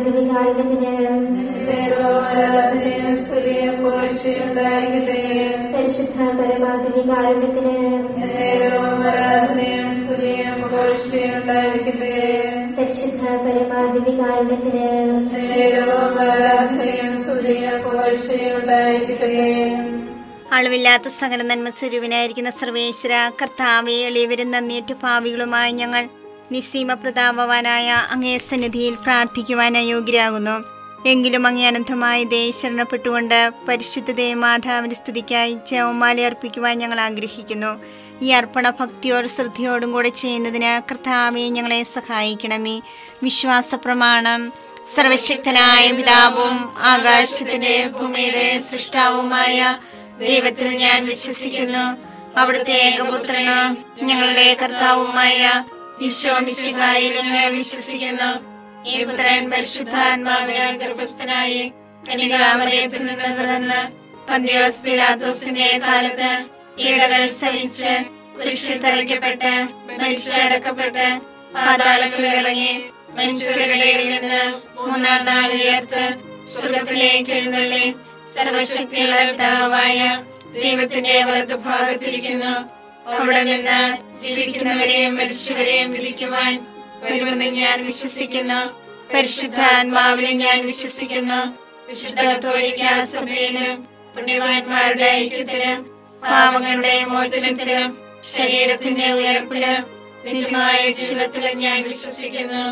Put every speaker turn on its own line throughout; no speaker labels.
പരമാധികാരത്തിന് പരിശുദ്ധ പരമാധികാരത്തിന് പരിശുദ്ധ പരമാധികാരത്തിന്
അളവില്ലാത്ത സകല നന്മ സ്വരൂപനായിരിക്കുന്ന സർവേശ്വര കർത്താവേ, എളിയവരും നന്ദിയേറ്റ പാപികളുമായി ഞങ്ങൾ നിസ്സീമ പ്രതാപവാനായ അങ്ങേ സന്നിധിയിൽ പ്രാർത്ഥിക്കുവാൻ അയോഗ്യരാകുന്നു. എങ്കിലും അങ്ങേ അനന്തമായ ദയ ശരണപ്പെട്ടുകൊണ്ട് പരിശുദ്ധ മാതാവിന്റെ സ്തുതിക്കായി ജപമാല അർപ്പിക്കുവാൻ ഞങ്ങൾ ആഗ്രഹിക്കുന്നു. ഈ അർപ്പണ ഭക്തിയോട് ശ്രദ്ധയോടും കൂടെ ചെയ്യുന്നതിന് കർത്താവേ ഞങ്ങളെ സഹായിക്കണമേ. വിശ്വാസ പ്രമാണം. സർവശക്തനായ പിതാവും ആകാശത്തിന്റെ ഭൂമിയുടെ സൃഷ്ടാവുമായ ദൈവത്തിൽ ഞാൻ വിശ്വസിക്കുന്നു. അവിടുത്തെ ഏകപുത്രന് ഞങ്ങളുടെ കർത്താവുമായ ഈശോ മിശിഹായിലും ഞാൻ വിശ്വസിക്കുന്നു. ഈ പുത്രൻ പരിശുദ്ധാത്മാവിനാൽ ഗർഭസ്ഥനായി കന്യകാമറിയത്തിൽ നിന്ന് പിറന്ന് പന്തിയോസ് പിലാത്തോസിന്റെ കാലത്ത് പീഡകൾ സഹിച്ച് കുരിശിൽ തറയ്ക്കപ്പെട്ട് മരിച്ചടക്കപ്പെട്ട് പാതാളത്തിൽ ഇറങ്ങി മനുഷ്യരുടെ ഇടയിൽ നിന്ന് മൂന്നാം നാൾ ഉയർത്ത് സ്വർഗ്ഗത്തിലേക്ക് എഴുന്നള്ളി സർവശക്തിയുള്ള പിതാവായ ദൈവത്തിന്റെ വലതുഭാഗത്തിരിക്കുന്നു. അവിടെ നിന്ന് ജീവിക്കുന്നവരെയും മരിച്ചവരെയും വിധിക്കുവാൻ വരുമെന്ന് ഞാൻ വിശ്വസിക്കുന്നു. പരിശുദ്ധാത്മാവിനെ ഞാൻ വിശ്വസിക്കുന്നു. വിശുദ്ധ കത്തോലിക്കാ സഭയിലും പുണ്യവാന്മാരുടെ ഐക്യത്തിലും പാപങ്ങളുടെ മോചനത്തിലും ശരീരത്തിന്റെ ഉയർപ്പിലും നിത്യമായ ജീവിതത്തിലും ഞാൻ വിശ്വസിക്കുന്നു.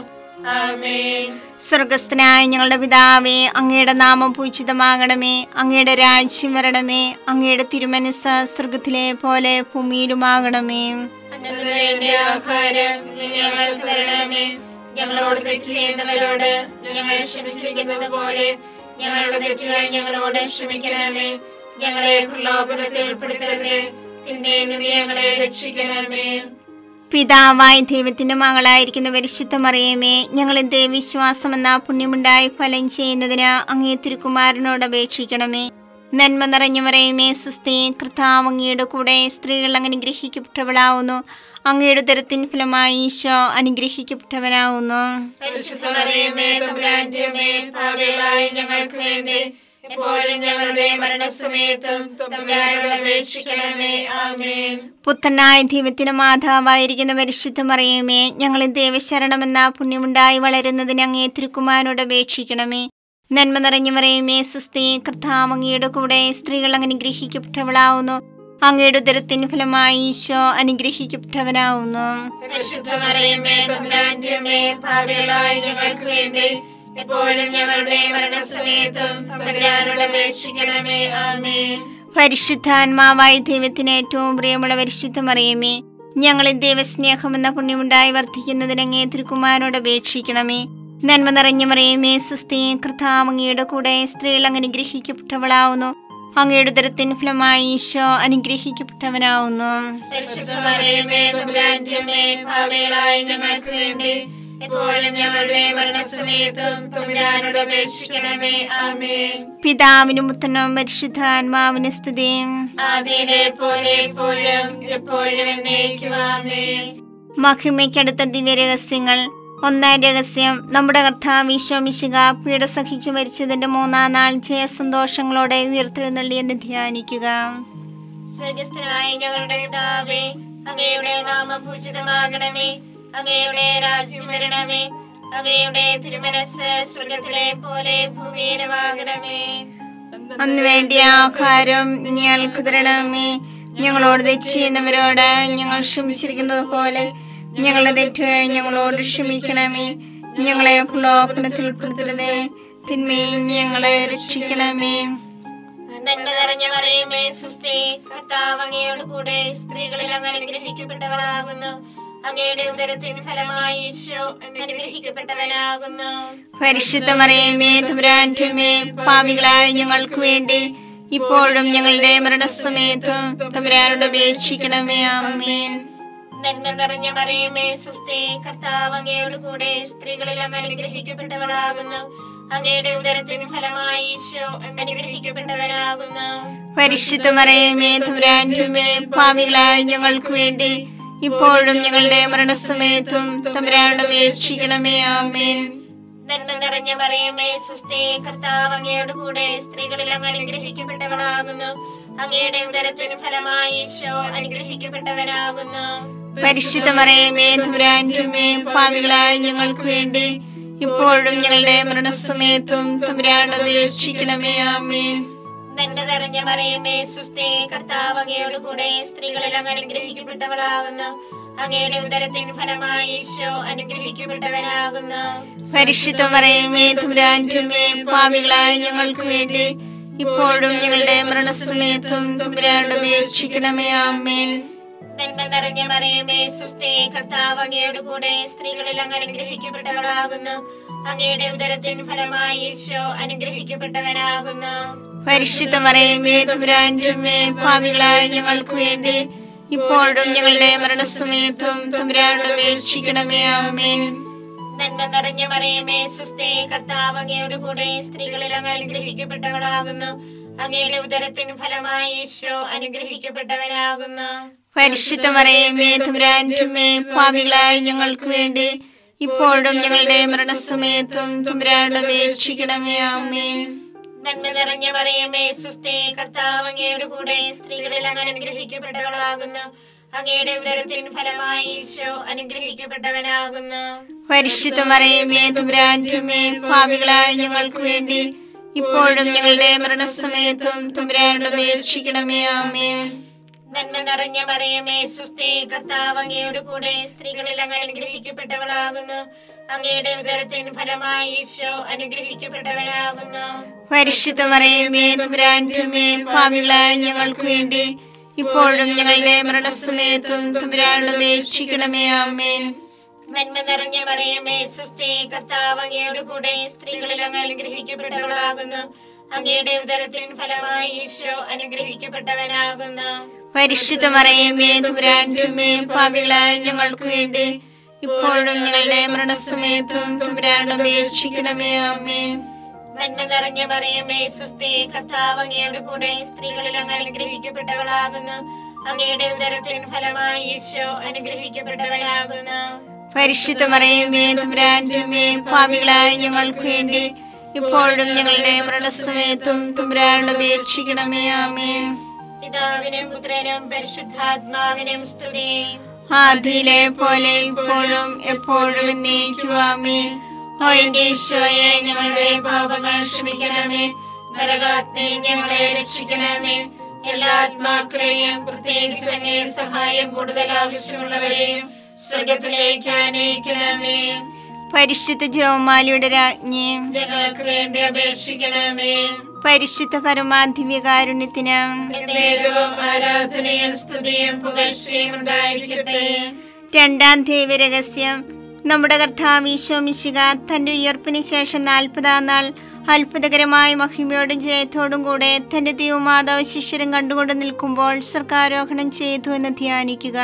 ആമേൻ. സ്വർഗസ്ഥനായ ഞങ്ങളുടെ പിതാവേ, അങ്ങയുടെ നാമം പൂജിതമാകണമേ. അങ്ങയുടെ രാജ്യം വരണമേ. അങ്ങയുടെ തിരുമനസ്സ് സ്വർഗത്തിലെ പോലെ ഭൂമിയിലുമാകണമേ.
വേണ്ടിയ ആഹാരം ഞങ്ങൾക്ക് തരണമേ. ഞങ്ങളോട് തെറ്റ് ചെയ്യുന്നവരോട് ഞങ്ങൾ ക്ഷമിച്ചിരിക്കുന്നത് പോലെ ഞങ്ങളുടെ തെറ്റുകൾ ഞങ്ങളോട് ക്ഷമിക്കണമേ. ഞങ്ങളെ പ്രലോഭനത്തിൽ ഉൾപ്പെടുത്തരുതേ, തിന്മയിൽ നിന്ന് ഞങ്ങളെ രക്ഷിക്കണമേ.
പിതാവായ ദൈവത്തിന്റെ മകളായിരിക്കുന്ന പരിശുദ്ധ മറിയമേ, ഞങ്ങളെ ദൈവവിശ്വാസം എന്ന പുണ്യമുണ്ടായി ഫലം ചെയ്യുന്നതിന് അങ്ങേ തിരുക്കുമാരനോട് അപേക്ഷിക്കണമേ. നന്മ നിറഞ്ഞു മറിയമേ, സ്വസ്തി, കർത്താവ് അങ്ങയുടെ കൂടെ സ്ത്രീകൾ അനുഗ്രഹിക്കപ്പെട്ടവളാവുന്നു. അങ്ങയുടെ ഉദരത്തിൻ ഫലമായി ഈശോ അനുഗ്രഹിക്കപ്പെട്ടവനാവുന്നു.
പരിശുദ്ധ മറിയമേ, തമ്പുരാന്റെ അമ്മേ, പാപികളായ ഞങ്ങൾക്ക് വേണ്ടി എപ്പോഴും ഞങ്ങളുടെ മരണസമയത്തും തമ്പുരാനോട് അപേക്ഷിക്കണമേ. ആമേൻ.
പുത്രനായ ദൈവത്തിന്റെ മാതാവായിരിക്കുന്ന പരിശുദ്ധ മറിയമേ, ഞങ്ങളെ ദൈവശരണമെന്ന പുണ്യമുണ്ടായി വളരുന്നതിന് അങ്ങേ തിരുക്കുമാരനോട് അപേക്ഷിക്കണമേ. നന്മ നിറഞ്ഞു മറിയമേ, സ്വസ്തി, കർത്താവ് അങ്ങയുടെ കൂടെ സ്ത്രീകൾ അനുഗ്രഹിക്കപ്പെട്ടവളാവുന്നു. അങ്ങയുടെ ഉദരത്തിൻ ഫലമായി ഈശോ അനുഗ്രഹിക്കപ്പെട്ടവനാവുന്നു.
പരിശുദ്ധ മറിയമേ, തമ്പുരാന്റെ അമ്മേ, പാപികളായ ഞങ്ങൾക്ക് വേണ്ടി എപ്പോഴും ഞങ്ങളുടെ മരണസമയത്തും തമ്പുരാനോട് അപേക്ഷിക്കണമേ. ആമേൻ.
പരിശുദ്ധാത്മാവായ ദൈവത്തിന് ഏറ്റവും പ്രിയമുള്ള പരിശുദ്ധ മറിയമേ, ഞങ്ങളെ ദൈവസ്നേഹമെന്ന പുണ്യമുണ്ടായി വർദ്ധിക്കുന്നതിന് അങ്ങേ തിരുക്കുമാരനോട് അപേക്ഷിക്കണമേ. നന്മ നിറഞ്ഞ മറിയമേ, സ്വസ്തി, കർത്താവ് അങ്ങയുടെ കൂടെ സ്ത്രീകൾ അനുഗ്രഹിക്കപ്പെട്ടവളാവുന്നു. അങ്ങയുടെ ഉദരത്തിൻ ഫലമായി ഈശോ അനുഗ്രഹിക്കപ്പെട്ടവനാവുന്നു.
പരിശുദ്ധ മറിയമേ, തമ്പുരാന്റെ അമ്മേ, പാപികളായ ഞങ്ങൾക്ക് വേണ്ടി എപ്പോഴും ഞങ്ങളുടെ മരണസമയത്തും തമ്പുരാനോട് അപേക്ഷിക്കണമേ. ആമേൻ.
പിതാവിനും പുത്രനും പരിശുദ്ധാത്മാവിന് സ്തുതി.
ആദിയിലെ പോലെ എപ്പോഴും എപ്പോഴും എന്നേക്കും. ആമേൻ.
മഹിമയ്ക്കടുത്ത ദിവ്യരഹസ്യങ്ങൾ. ഒന്നാം രഹസ്യം, നമ്മുടെ കർത്താവ് ഈശോ മിശിഹാ പീഡ സഹിച്ചു മരിച്ചതിന്റെ മൂന്നാം നാൾ ജയസന്തോഷങ്ങളോടെ ഉയർത്തെഴുന്നള്ളിയെന്ന് ധ്യാനിക്കുക.
സ്വർഗസ്ഥനായ ഞങ്ങളുടെ പിതാവേ, അങ്ങയുടെ നാമം പൂജിതമാകണമേ. അങ്ങയുടെ രാജ്യം വരണമേ. അങ്ങയുടെ തിരുമനസ്സ് സ്വർഗത്തിലെ പോലെ ഭൂമിയിലുമാകണമേ.
അന്ന് വേണ്ടിയ ആഹാരം ഞങ്ങൾക്ക് തരണമേ. ഞങ്ങളോട് തെറ്റ് ചെയ്യുന്നവരോട് ഞങ്ങൾ ക്ഷമിച്ചിരിക്കുന്നത് പോലെ ഞങ്ങളുടെ തെറ്റുകൾ ഞങ്ങളോട് ക്ഷമിക്കണമേ. ഞങ്ങളെ പ്രലോഭനത്തിൽ ഉൾപ്പെടുത്തരുതേ, തിന്മയിൽ ഞങ്ങളെ രക്ഷിക്കണമേ.
നന്മ നിറഞ്ഞ മറിയമേ, സ്വസ്തി, കർത്താവ് അങ്ങയോട് കൂടെ സ്ത്രീകളിൽ അങ്ങ് അനുഗ്രഹിക്കപ്പെട്ടവളാകുന്നു. അങ്ങയുടെ ഉദരത്തിൻ ഫലമായി ഈശോ അനുഗ്രഹിക്കപ്പെട്ടവനാകുന്നു.
പരിശുദ്ധ മറിയമേ, തമ്പുരാന്റെ അമ്മേ, പാപികളായ ഞങ്ങൾക്ക് വേണ്ടി ഇപ്പോഴും ഞങ്ങളുടെ മരണസമയത്തും തമ്പുരാനോട് അപേക്ഷിക്കണമേ. ആമേൻ.
നന്മ നിറഞ്ഞ മറിയമേ, സ്വസ്തി, കർത്താവ് അങ്ങയോട് കൂടെ സ്ത്രീകളിൽ അങ്ങ് അനുഗ്രഹിക്കപ്പെട്ടവളാകുന്നു. അങ്ങയുടെ ഉദരത്തിൻ ഫലമായി ഈശോ അനുഗ്രഹിക്കപ്പെട്ടവനാകുന്നു.
പരിശുദ്ധ മറിയമേ, തമ്പുരാന്റെ അമ്മേ, പാപികളായ ഞങ്ങൾക്ക് വേണ്ടി ഇപ്പോഴും ഞങ്ങളുടെ മരണസമയത്തും തമ്പുരാനോട് അപേക്ഷിക്കണമേ. ആമേൻ.
നന്മ നിറഞ്ഞ മറിയമേ സുസ്ഥി, കർത്താവ് അങ്ങയോട് കൂടെ സ്ത്രീകളിൽ അങ്ങ് അനുഗ്രഹിക്കപ്പെട്ടവളാകുന്നു. അങ്ങയുടെ ഉദരത്തിൻ ഫലമായി ഈശോ അനുഗ്രഹിക്കപ്പെട്ടവനാകുന്നു.
പരിശുദ്ധ മറിയമേ തമ്പുരാന്റെ അമ്മേ, പാപികളായ ഞങ്ങൾക്ക് വേണ്ടി ഇപ്പോഴും ഞങ്ങളുടെ മരണസമയത്തും തമ്പുരാനോട് അപേക്ഷിക്കണമേ. ആമേൻ.
നന്മ നിറഞ്ഞ മറിയമേ സുസ്ഥി, കർത്താവ് അങ്ങയോട് കൂടെ സ്ത്രീകളിൽ അങ്ങ് അനുഗ്രഹിക്കപ്പെട്ടവളാകുന്നു. അങ്ങയുടെ ഉദരത്തിൻ ഫലമായി ഈശോ അനുഗ്രഹിക്കപ്പെട്ടവനാകുന്നു.
പരിശുദ്ധ മറിയമേ തമ്പുരാന്റെ അമ്മേ, പാപികളായ ഞങ്ങൾക്ക് വേണ്ടി ഇപ്പോഴും ഞങ്ങളുടെ മരണസമയത്തും തമ്പുരാനോട് അപേക്ഷിക്കണമേ. ആമേൻ.
നന്മ നിറഞ്ഞ മറിയമേ സുസ്ഥി, കർത്താവ് അങ്ങയോട് കൂടെ സ്ത്രീകളിൽ അങ്ങ് അനുഗ്രഹിക്കപ്പെട്ടവളാകുന്നു. അങ്ങയുടെ ഉദരത്തിൻ ഫലമായി ഈശോ അനുഗ്രഹിക്കപ്പെട്ടവനാകുന്നു.
പരിശുദ്ധ മറിയമേ തമ്പുരാന്റെ അമ്മേ, പാപികളായ ഞങ്ങൾക്ക് വേണ്ടി ഇപ്പോഴും ഞങ്ങളുടെ മരണസമയത്തും തമ്പുരാനോട് അപേക്ഷിക്കണമേ. ആമേൻ.
നന്മ നിറഞ്ഞ മറിയമേ സുസ്ഥി, കർത്താവ് അങ്ങയോട് കൂടെ സ്ത്രീകളിൽ അങ്ങ് അനുഗ്രഹിക്കപ്പെട്ടവളാകുന്നു. അങ്ങയുടെ ഉദരത്തിൻ ഫലമായി ഈശോ അനുഗ്രഹിക്കപ്പെട്ടവനാകുന്നു.
പരിശുദ്ധ മറിയമേ തമ്പുരാന്റെ അമ്മേ, പാപികളായ ഞങ്ങൾക്ക് വേണ്ടി ഇപ്പോഴും ഞങ്ങളുടെ മരണസമയത്തും തമ്പുരാനോട് അപേക്ഷിക്കണമേ. ആമേൻ.
നന്മ നിറഞ്ഞ മറിയമേ സുസ്ഥി, കർത്താവ് അങ്ങയോട് കൂടെ സ്ത്രീകളിൽ അങ്ങ് അനുഗ്രഹിക്കപ്പെട്ടവളാകുന്നു. അങ്ങയുടെ ഉദരത്തിൻ ഫലമായി ഈശോ അനുഗ്രഹിക്കപ്പെട്ടവനാകുന്നു.
പരിശുദ്ധ മറിയമേ തമ്പുരാന്റെ അമ്മേ, പാപികളായ ഞങ്ങൾക്ക് വേണ്ടി ഇപ്പോഴും ഞങ്ങളുടെ മരണസമയത്തും തമ്പുരാനോട് അപേക്ഷിക്കണമേ. ആമേൻ.
നന്മ നിറഞ്ഞ മറിയമേ സുസ്ഥി, കർത്താവ് അങ്ങയോട് കൂടെ സ്ത്രീകളിൽ അങ്ങ് അനുഗ്രഹിക്കപ്പെട്ടവളാകുന്നു. അങ്ങയുടെ ഉദരത്തിൻ ഫലമായി ഈശോ അനുഗ്രഹിക്കപ്പെട്ടവനാകുന്നു.
പരിശുദ്ധ മറിയമേ തമ്പുരാന്റെ അമ്മേ, പാപികളായ ഞങ്ങൾക്ക് വേണ്ടി ഇപ്പോഴും ഞങ്ങളുടെ മരണസമയത്തും തമ്പുരാനോട് അപേക്ഷിക്കണമേ. ആമേൻ.
നന്മ നിറഞ്ഞ മറിയമേ സുസ്ഥി, കർത്താവ് അങ്ങയോട് കൂടെ സ്ത്രീകളിൽ അങ്ങ് അനുഗ്രഹിക്കപ്പെട്ടവളാകുന്നു. അങ്ങയുടെ ഉദരത്തിൻ ഫലമായി ഈശോ അനുഗ്രഹിക്കപ്പെട്ടവനാകുന്നു.
പരിശുദ്ധ മറിയമേ തമ്പുരാന്റെ അമ്മേ, പാപികളായ ഞങ്ങൾക്ക് വേണ്ടി ഇപ്പോഴും ഞങ്ങളുടെ മരണസമയത്തും തമ്പുരാനോട് അപേക്ഷിക്കണമേ. ആമേൻ.
നന്മ നിറഞ്ഞ മറിയമേ സുസ്ഥി, കർത്താവ് അങ്ങയോട് കൂടെ സ്ത്രീകളിൽ അങ്ങ് അനുഗ്രഹിക്കപ്പെട്ടവളാകുന്നു. അങ്ങയുടെ ഉദരത്തിൻ ഫലമായി ഈശോ അനുഗ്രഹിക്കപ്പെട്ടവനാകുന്നു.
പരിശുദ്ധ മറിയമേ തമ്പുരാന്റെ അമ്മേ, പാപികളായ ഞങ്ങൾക്ക് വേണ്ടി ഇപ്പോഴും ഞങ്ങളുടെ മരണസമയത്തും തമ്പുരാനോട് അപേക്ഷിക്കണമേ. ആമേൻ.
പിതാവിനും പുത്രനും പരിശുദ്ധാത്മാവിനും സ്തുതി.
ആദിയിലെ പോലെ ഇപ്പോഴും എപ്പോഴും എന്നേക്കും. ആമേൻ. ഓ എന്റെ ഈശോയെ, ഞങ്ങളുടെ പാപങ്ങൾ ക്ഷമിക്കണമേ.
നരകാഗ്നി ഞങ്ങളെ രക്ഷിക്കണമേ. എല്ലാ ആത്മാക്കളെയും പ്രത്യേകിച്ച് അങ്ങേ സഹായം കൂടുതൽ ആവശ്യമുള്ളവരെയും സ്വർഗത്തിലേക്ക് ആനയിക്കണമേ.
പരിശുദ്ധ ജപമാലയുടെ രാജ്ഞി,
ഞങ്ങൾക്ക് വേണ്ടി അപേക്ഷിക്കണമേ.
പരിശുദ്ധ പരമാധിവികാരുണ്യത്തിന്
നേരവും ആരാധനയും സ്തുതിയും പുകഴ്ചയും ഉണ്ടായിരിക്കട്ടെ.
രണ്ടാം ദൈവരഹസ്യം. നമ്മുടെ കർത്താവ് ഈശോ മിശിഹ തന്റെ ഉയർപ്പിന് ശേഷം 40-ാം നാൾ അത്ഭുതകരമായ മഹിമയോടും ജയത്തോടും കൂടെ തന്റെ ദൈവമാതാവ് ശിഷ്യരും കണ്ടുകൊണ്ട് നിൽക്കുമ്പോൾ സ്വർഗ്ഗാരോഹണം ചെയ്തു എന്ന് ധ്യാനിക്കുക.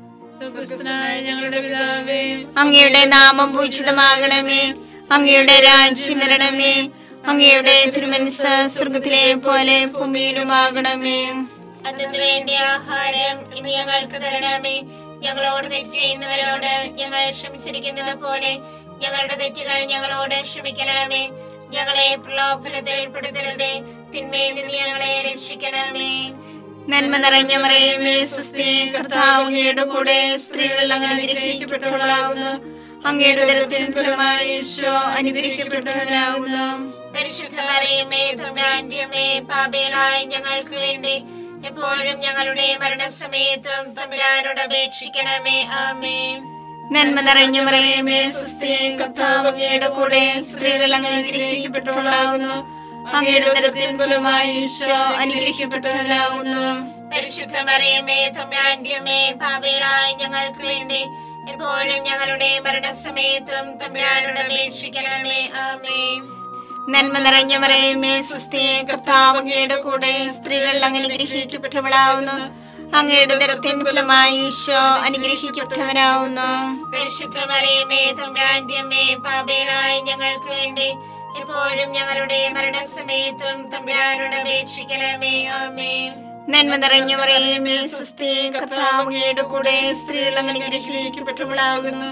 ഞങ്ങളുടെ പിതാവേ,
അങ്ങയുടെ നാമം പൂജിതമാകണമേ. അങ്ങയുടെ രാജ്യം വരണമേ. അങ്ങയുടെ തിരുമനസ്സ് സ്വർഗ്ഗത്തിലെ പോലെ ഭൂമിയിലുമാകണമേ.
അന്നു വേണ്ടിയ ആഹാരം ഇനി ഞങ്ങൾക്ക് തരണമേ. ഞങ്ങളോട് തെറ്റ് ചെയ്യുന്നവരോട് ഞങ്ങൾ ക്ഷമിച്ചിരിക്കുന്നത് പോലെ ഞങ്ങളുടെ തെറ്റുകൾ ഞങ്ങളോട് ക്ഷമിക്കണമേ. ഞങ്ങളെ പ്രലോഭനത്തിൽ ഉൾപ്പെടുത്തരുതേ, തിന്മയിൽ നിന്ന് ഞങ്ങളെ രക്ഷിക്കണമേ.
നന്മ നിറഞ്ഞ മറിയമേ സുസ്ഥി, കർത്താവ് അങ്ങയുടെ കൂടെ സ്ത്രീകൾ അങ്ങ് അനുഗ്രഹിക്കപ്പെട്ടവളാകുന്നു. അങ്ങയുടെ ഉദരത്തിൻ ഫലമായി ഈശോ അനുഗ്രഹിക്കപ്പെട്ടവനാകുന്നു.
പരിശുദ്ധ മറിയമേ തമ്പുരാന്റെ അമ്മേ, പാപികളായ ഞങ്ങൾക്ക് വേണ്ടി എപ്പോഴും ഞങ്ങളുടെ മരണസമയത്തും തമ്പുരാനോട് അപേക്ഷിക്കണമേ. ആമേൻ.
നന്മ നിറഞ്ഞ മറിയമേ സുസ്ഥി, കർത്താവ് അങ്ങയുടെ കൂടെ സ്ത്രീകൾ അങ്ങ് അനുഗ്രഹിക്കപ്പെട്ടവളാകുന്നു. അങ്ങയുടെ ഉദരത്തിൻ ഫലമായി ഈശോ അനുഗ്രഹിക്കപ്പെട്ടവനാകുന്നു.
പരിശുദ്ധ മറിയമേ തമ്പുരാന്റെ അമ്മേ, പാപികളായ ഞങ്ങൾക്ക് വേണ്ടി എപ്പോഴും ഞങ്ങളുടെ മരണസമയത്തും തമ്പുരാനോട് അപേക്ഷിക്കണമേ. ആമേൻ.
നന്മ നിറഞ്ഞ മറിയമേ സുസ്ഥി, കർത്താവ് അങ്ങയുടെ കൂടെ സ്ത്രീകൾ അങ്ങ് അനുഗ്രഹിക്കപ്പെട്ടവളാകുന്നു. അങ്ങയുടെ ഉദരത്തിൻ ഫലമായി ഈശോ അനുഗ്രഹിക്കപ്പെട്ടവനാകുന്നു.
പരിശുദ്ധ മറിയമേ തമ്പുരാന്റെ അമ്മേ, പാപികളായ ഞങ്ങൾക്ക് വേണ്ടി എപ്പോഴും ഞങ്ങളുടെ മരണസമയത്തും തമ്പുരാനോട് അപേക്ഷിക്കണമേ. ആമേൻ.
നന്മ നിറഞ്ഞ മറിയമേ സുസ്ഥി, കർത്താവ് അങ്ങയുടെ കൂടെ സ്ത്രീകൾ അങ്ങ് അനുഗ്രഹിക്കപ്പെട്ടവളാകുന്നു.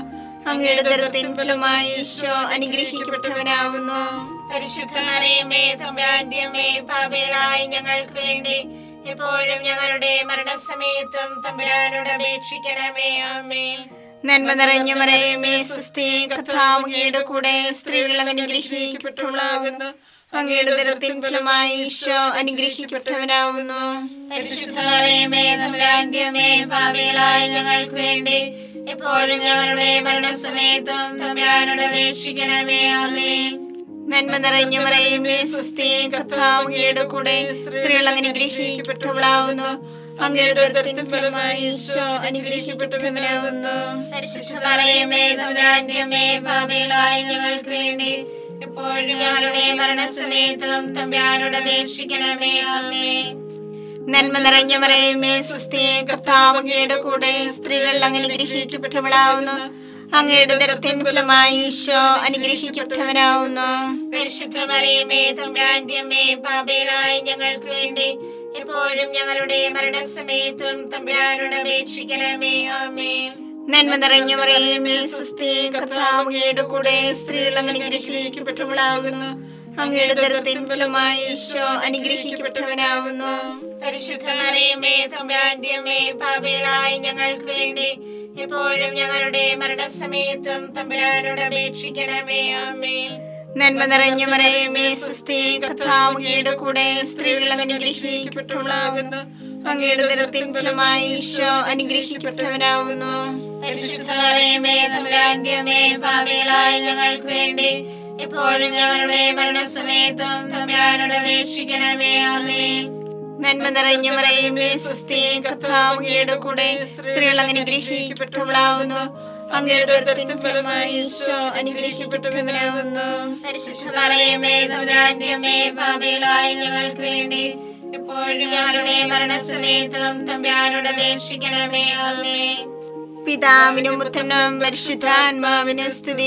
അങ്ങയുടെ ഉദരത്തിൻ ഫലമായി ഈശോ അനുഗ്രഹിക്കപ്പെട്ടവനാകുന്നു.
പരിശുദ്ധ മറിയമേ തമ്പുരാന്റെ അമ്മേ, പാപികളായ ഞങ്ങൾക്ക് വേണ്ടി എപ്പോഴും ഞങ്ങളുടെ മരണസമയത്തും തമ്പുരാനോട് അപേക്ഷിക്കണമേ. ആമേൻ.
നന്മ നിറഞ്ഞ മറിയമേ സ്വസ്തി, കർത്താവ് അങ്ങയുടെ കൂടെ സ്ത്രീകൾ അങ്ങ് അനുഗ്രഹിക്കപ്പെട്ടവളാകുന്നു. അങ്ങയുടെ ഉദരത്തിൻ ഫലമായി ഈശോ അനുഗ്രഹിക്കപ്പെട്ടവനാകുന്നു.
പരിശുദ്ധ മറിയമേ തമ്പുരാന്റെ അമ്മേ, പാപികളായ ഞങ്ങൾക്ക് വേണ്ടി എപ്പോഴും ഞങ്ങളുടെ മരണസമയത്തും തമ്പുരാനോട് അപേക്ഷിക്കണമേ. ആമേൻ.
നന്മ നിറഞ്ഞ മറിയമേ സ്വസ്തി, കർത്താവ് അങ്ങയുടെ കൂടെ സ്ത്രീകൾ അങ്ങ് അനുഗ്രഹിക്കപ്പെട്ടവളാകുന്നു. അങ്ങയുടെ ഉദരത്തിൻ ഫലമായി ഈശോ അനുഗ്രഹിക്കപ്പെട്ടവനാകുന്നു.
പരിശുദ്ധ മറിയമേ തമ്പുരാന്റെ അമ്മേ, പാപികളായ ഞങ്ങൾക്ക് വേണ്ടി എപ്പോഴും ഞങ്ങളുടെ മരണസമയത്തും തമ്പുരാനോട് അപേക്ഷിക്കണമേ. ആമേൻ.
നന്മ നിറഞ്ഞ മറിയമേ സ്വസ്തി, കർത്താവ് അങ്ങയുടെ കൂടെ സ്ത്രീകൾ അങ്ങ് അനുഗ്രഹിക്കപ്പെട്ടവളാകുന്നു. അങ്ങയുടെ ഉദരത്തിൻ ഫലമായി ഈശോ അനുഗ്രഹിക്കപ്പെട്ടവനാകുന്നു.
പരിശുദ്ധ മറിയമേ തമ്പുരാന്റെ അമ്മേ, പാപികളായ ഞങ്ങൾക്ക് വേണ്ടി എപ്പോഴും ഞങ്ങളുടെ മരണസമയത്തും തമ്പുരാനോട് അപേക്ഷിക്കണമേ. ആമേൻ.
നന്മ നിറഞ്ഞ മറിയമേ സ്വസ്തി, കർത്താവ് അങ്ങയുടെ കൂടെ സ്ത്രീകൾ അങ്ങ് അനുഗ്രഹിക്കപ്പെട്ടവളാകുന്നു. അങ്ങയുടെ ഉദരത്തിൻ ഫലമായി ഈശോ അനുഗ്രഹിക്കപ്പെട്ടവനാകുന്നു.
പരിശുദ്ധ മറിയമേ തമ്പുരാന്റെ അമ്മേ, പാപികളായ ഞങ്ങൾക്ക് വേണ്ടി എപ്പോഴും ഞങ്ങളുടെ മരണസമയത്തും തമ്പുരാനോട് അപേക്ഷിക്കണമേ. ആമേൻ.
നന്മ നിറഞ്ഞ മറിയമേ സ്വസ്തി, കർത്താവ് അങ്ങയുടെ കൂടെ സ്ത്രീകൾ അങ്ങ് അനുഗ്രഹിക്കപ്പെട്ടവളാകുന്നു. അങ്ങയുടെ ഉദരത്തിൻ ഫലമായി ഈശോ അനുഗ്രഹിക്കപ്പെട്ടവനാകുന്നു.
പരിശുദ്ധ മറിയമേ തമ്പുരാന്റെ അമ്മേ, പാപികളായ ഞങ്ങൾക്ക് വേണ്ടി എപ്പോഴും ഞങ്ങളുടെ മരണസമയത്തും തമ്പുരാനോട് അപേക്ഷിക്കണമേ. ആമേൻ.
നന്മ നിറഞ്ഞ മറിയമേ സ്വസ്തി, കർത്താവ് അങ്ങയുടെ കൂടെ സ്ത്രീകൾ അങ്ങ് അനുഗ്രഹിക്കപ്പെട്ടവളാകുന്നു. അങ്ങയുടെ ഉദരത്തിൻ ഫലമായി ഈശോ അനുഗ്രഹിക്കപ്പെട്ടവനാകുന്നു.
പരിശുദ്ധ മറിയമേ തമ്പുരാന്റെ അമ്മേ, പാപികളായ ഞങ്ങൾക്ക് വേണ്ടി എപ്പോഴും ഞങ്ങളുടെ മരണസമയത്തും തമ്പുരാനോട് അപേക്ഷിക്കണമേ. ആമേൻ.
പിതാവിനും പുത്രനും പരിശുദ്ധാത്മാവിനും സ്തുതി.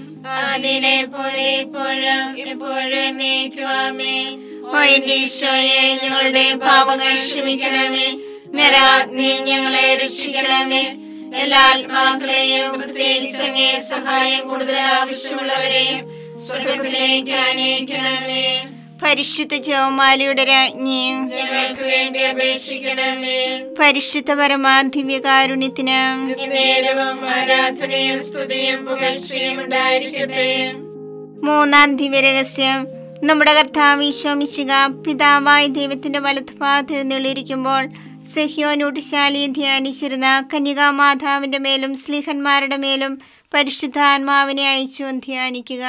ആദിയിലെ പോലെ ഇപ്പോഴും എപ്പോഴും എന്നേക്കും. ആമേൻ.
ഓ എന്റെ ഈശോയെ, ഞങ്ങളുടെ പാപങ്ങൾ ക്ഷമിക്കണമേ. നരാഗ്നി ഞങ്ങളെ രക്ഷിക്കണമേ. എല്ലാ ആത്മാക്കളെയും പ്രത്യേകിച്ച് അങ്ങേ സഹായം കൂടുതൽ ആവശ്യമുള്ളവരെയും സ്വർഗ്ഗത്തിലേക്ക് ആനയിക്കണമേ. പരിശുദ്ധ ജപമാലയുടെ രാജ്ഞിയും
ഞങ്ങൾക്ക് വേണ്ടി അപേക്ഷിക്കണമേ.
പരിശുദ്ധ പരമാദിവ്യകാരുണ്യത്തിന്
നേരവും ആരാധനയും സ്തുതിയും പുകഴ്ചയും ഉണ്ടായിരിക്കട്ടെ.
മൂന്നാം ദിവ്യരഹസ്യം. നമ്മുടെ കർത്താവ് ഈശോ മിശിഹ പിതാവായ ദൈവത്തിന്റെ വലത്തുഭാഗത്ത് എഴുന്നള്ളിയിരിക്കുമ്പോൾ സഹ്യോനൂട്ടുശാലിയെ ധ്യാനിച്ചിരുന്ന കന്യകാമാതാവിന്റെ മേലും സ്ലീഹന്മാരുടെ മേലും പരിശുദ്ധാത്മാവിനെ അയച്ചു ധ്യാനിക്കുക.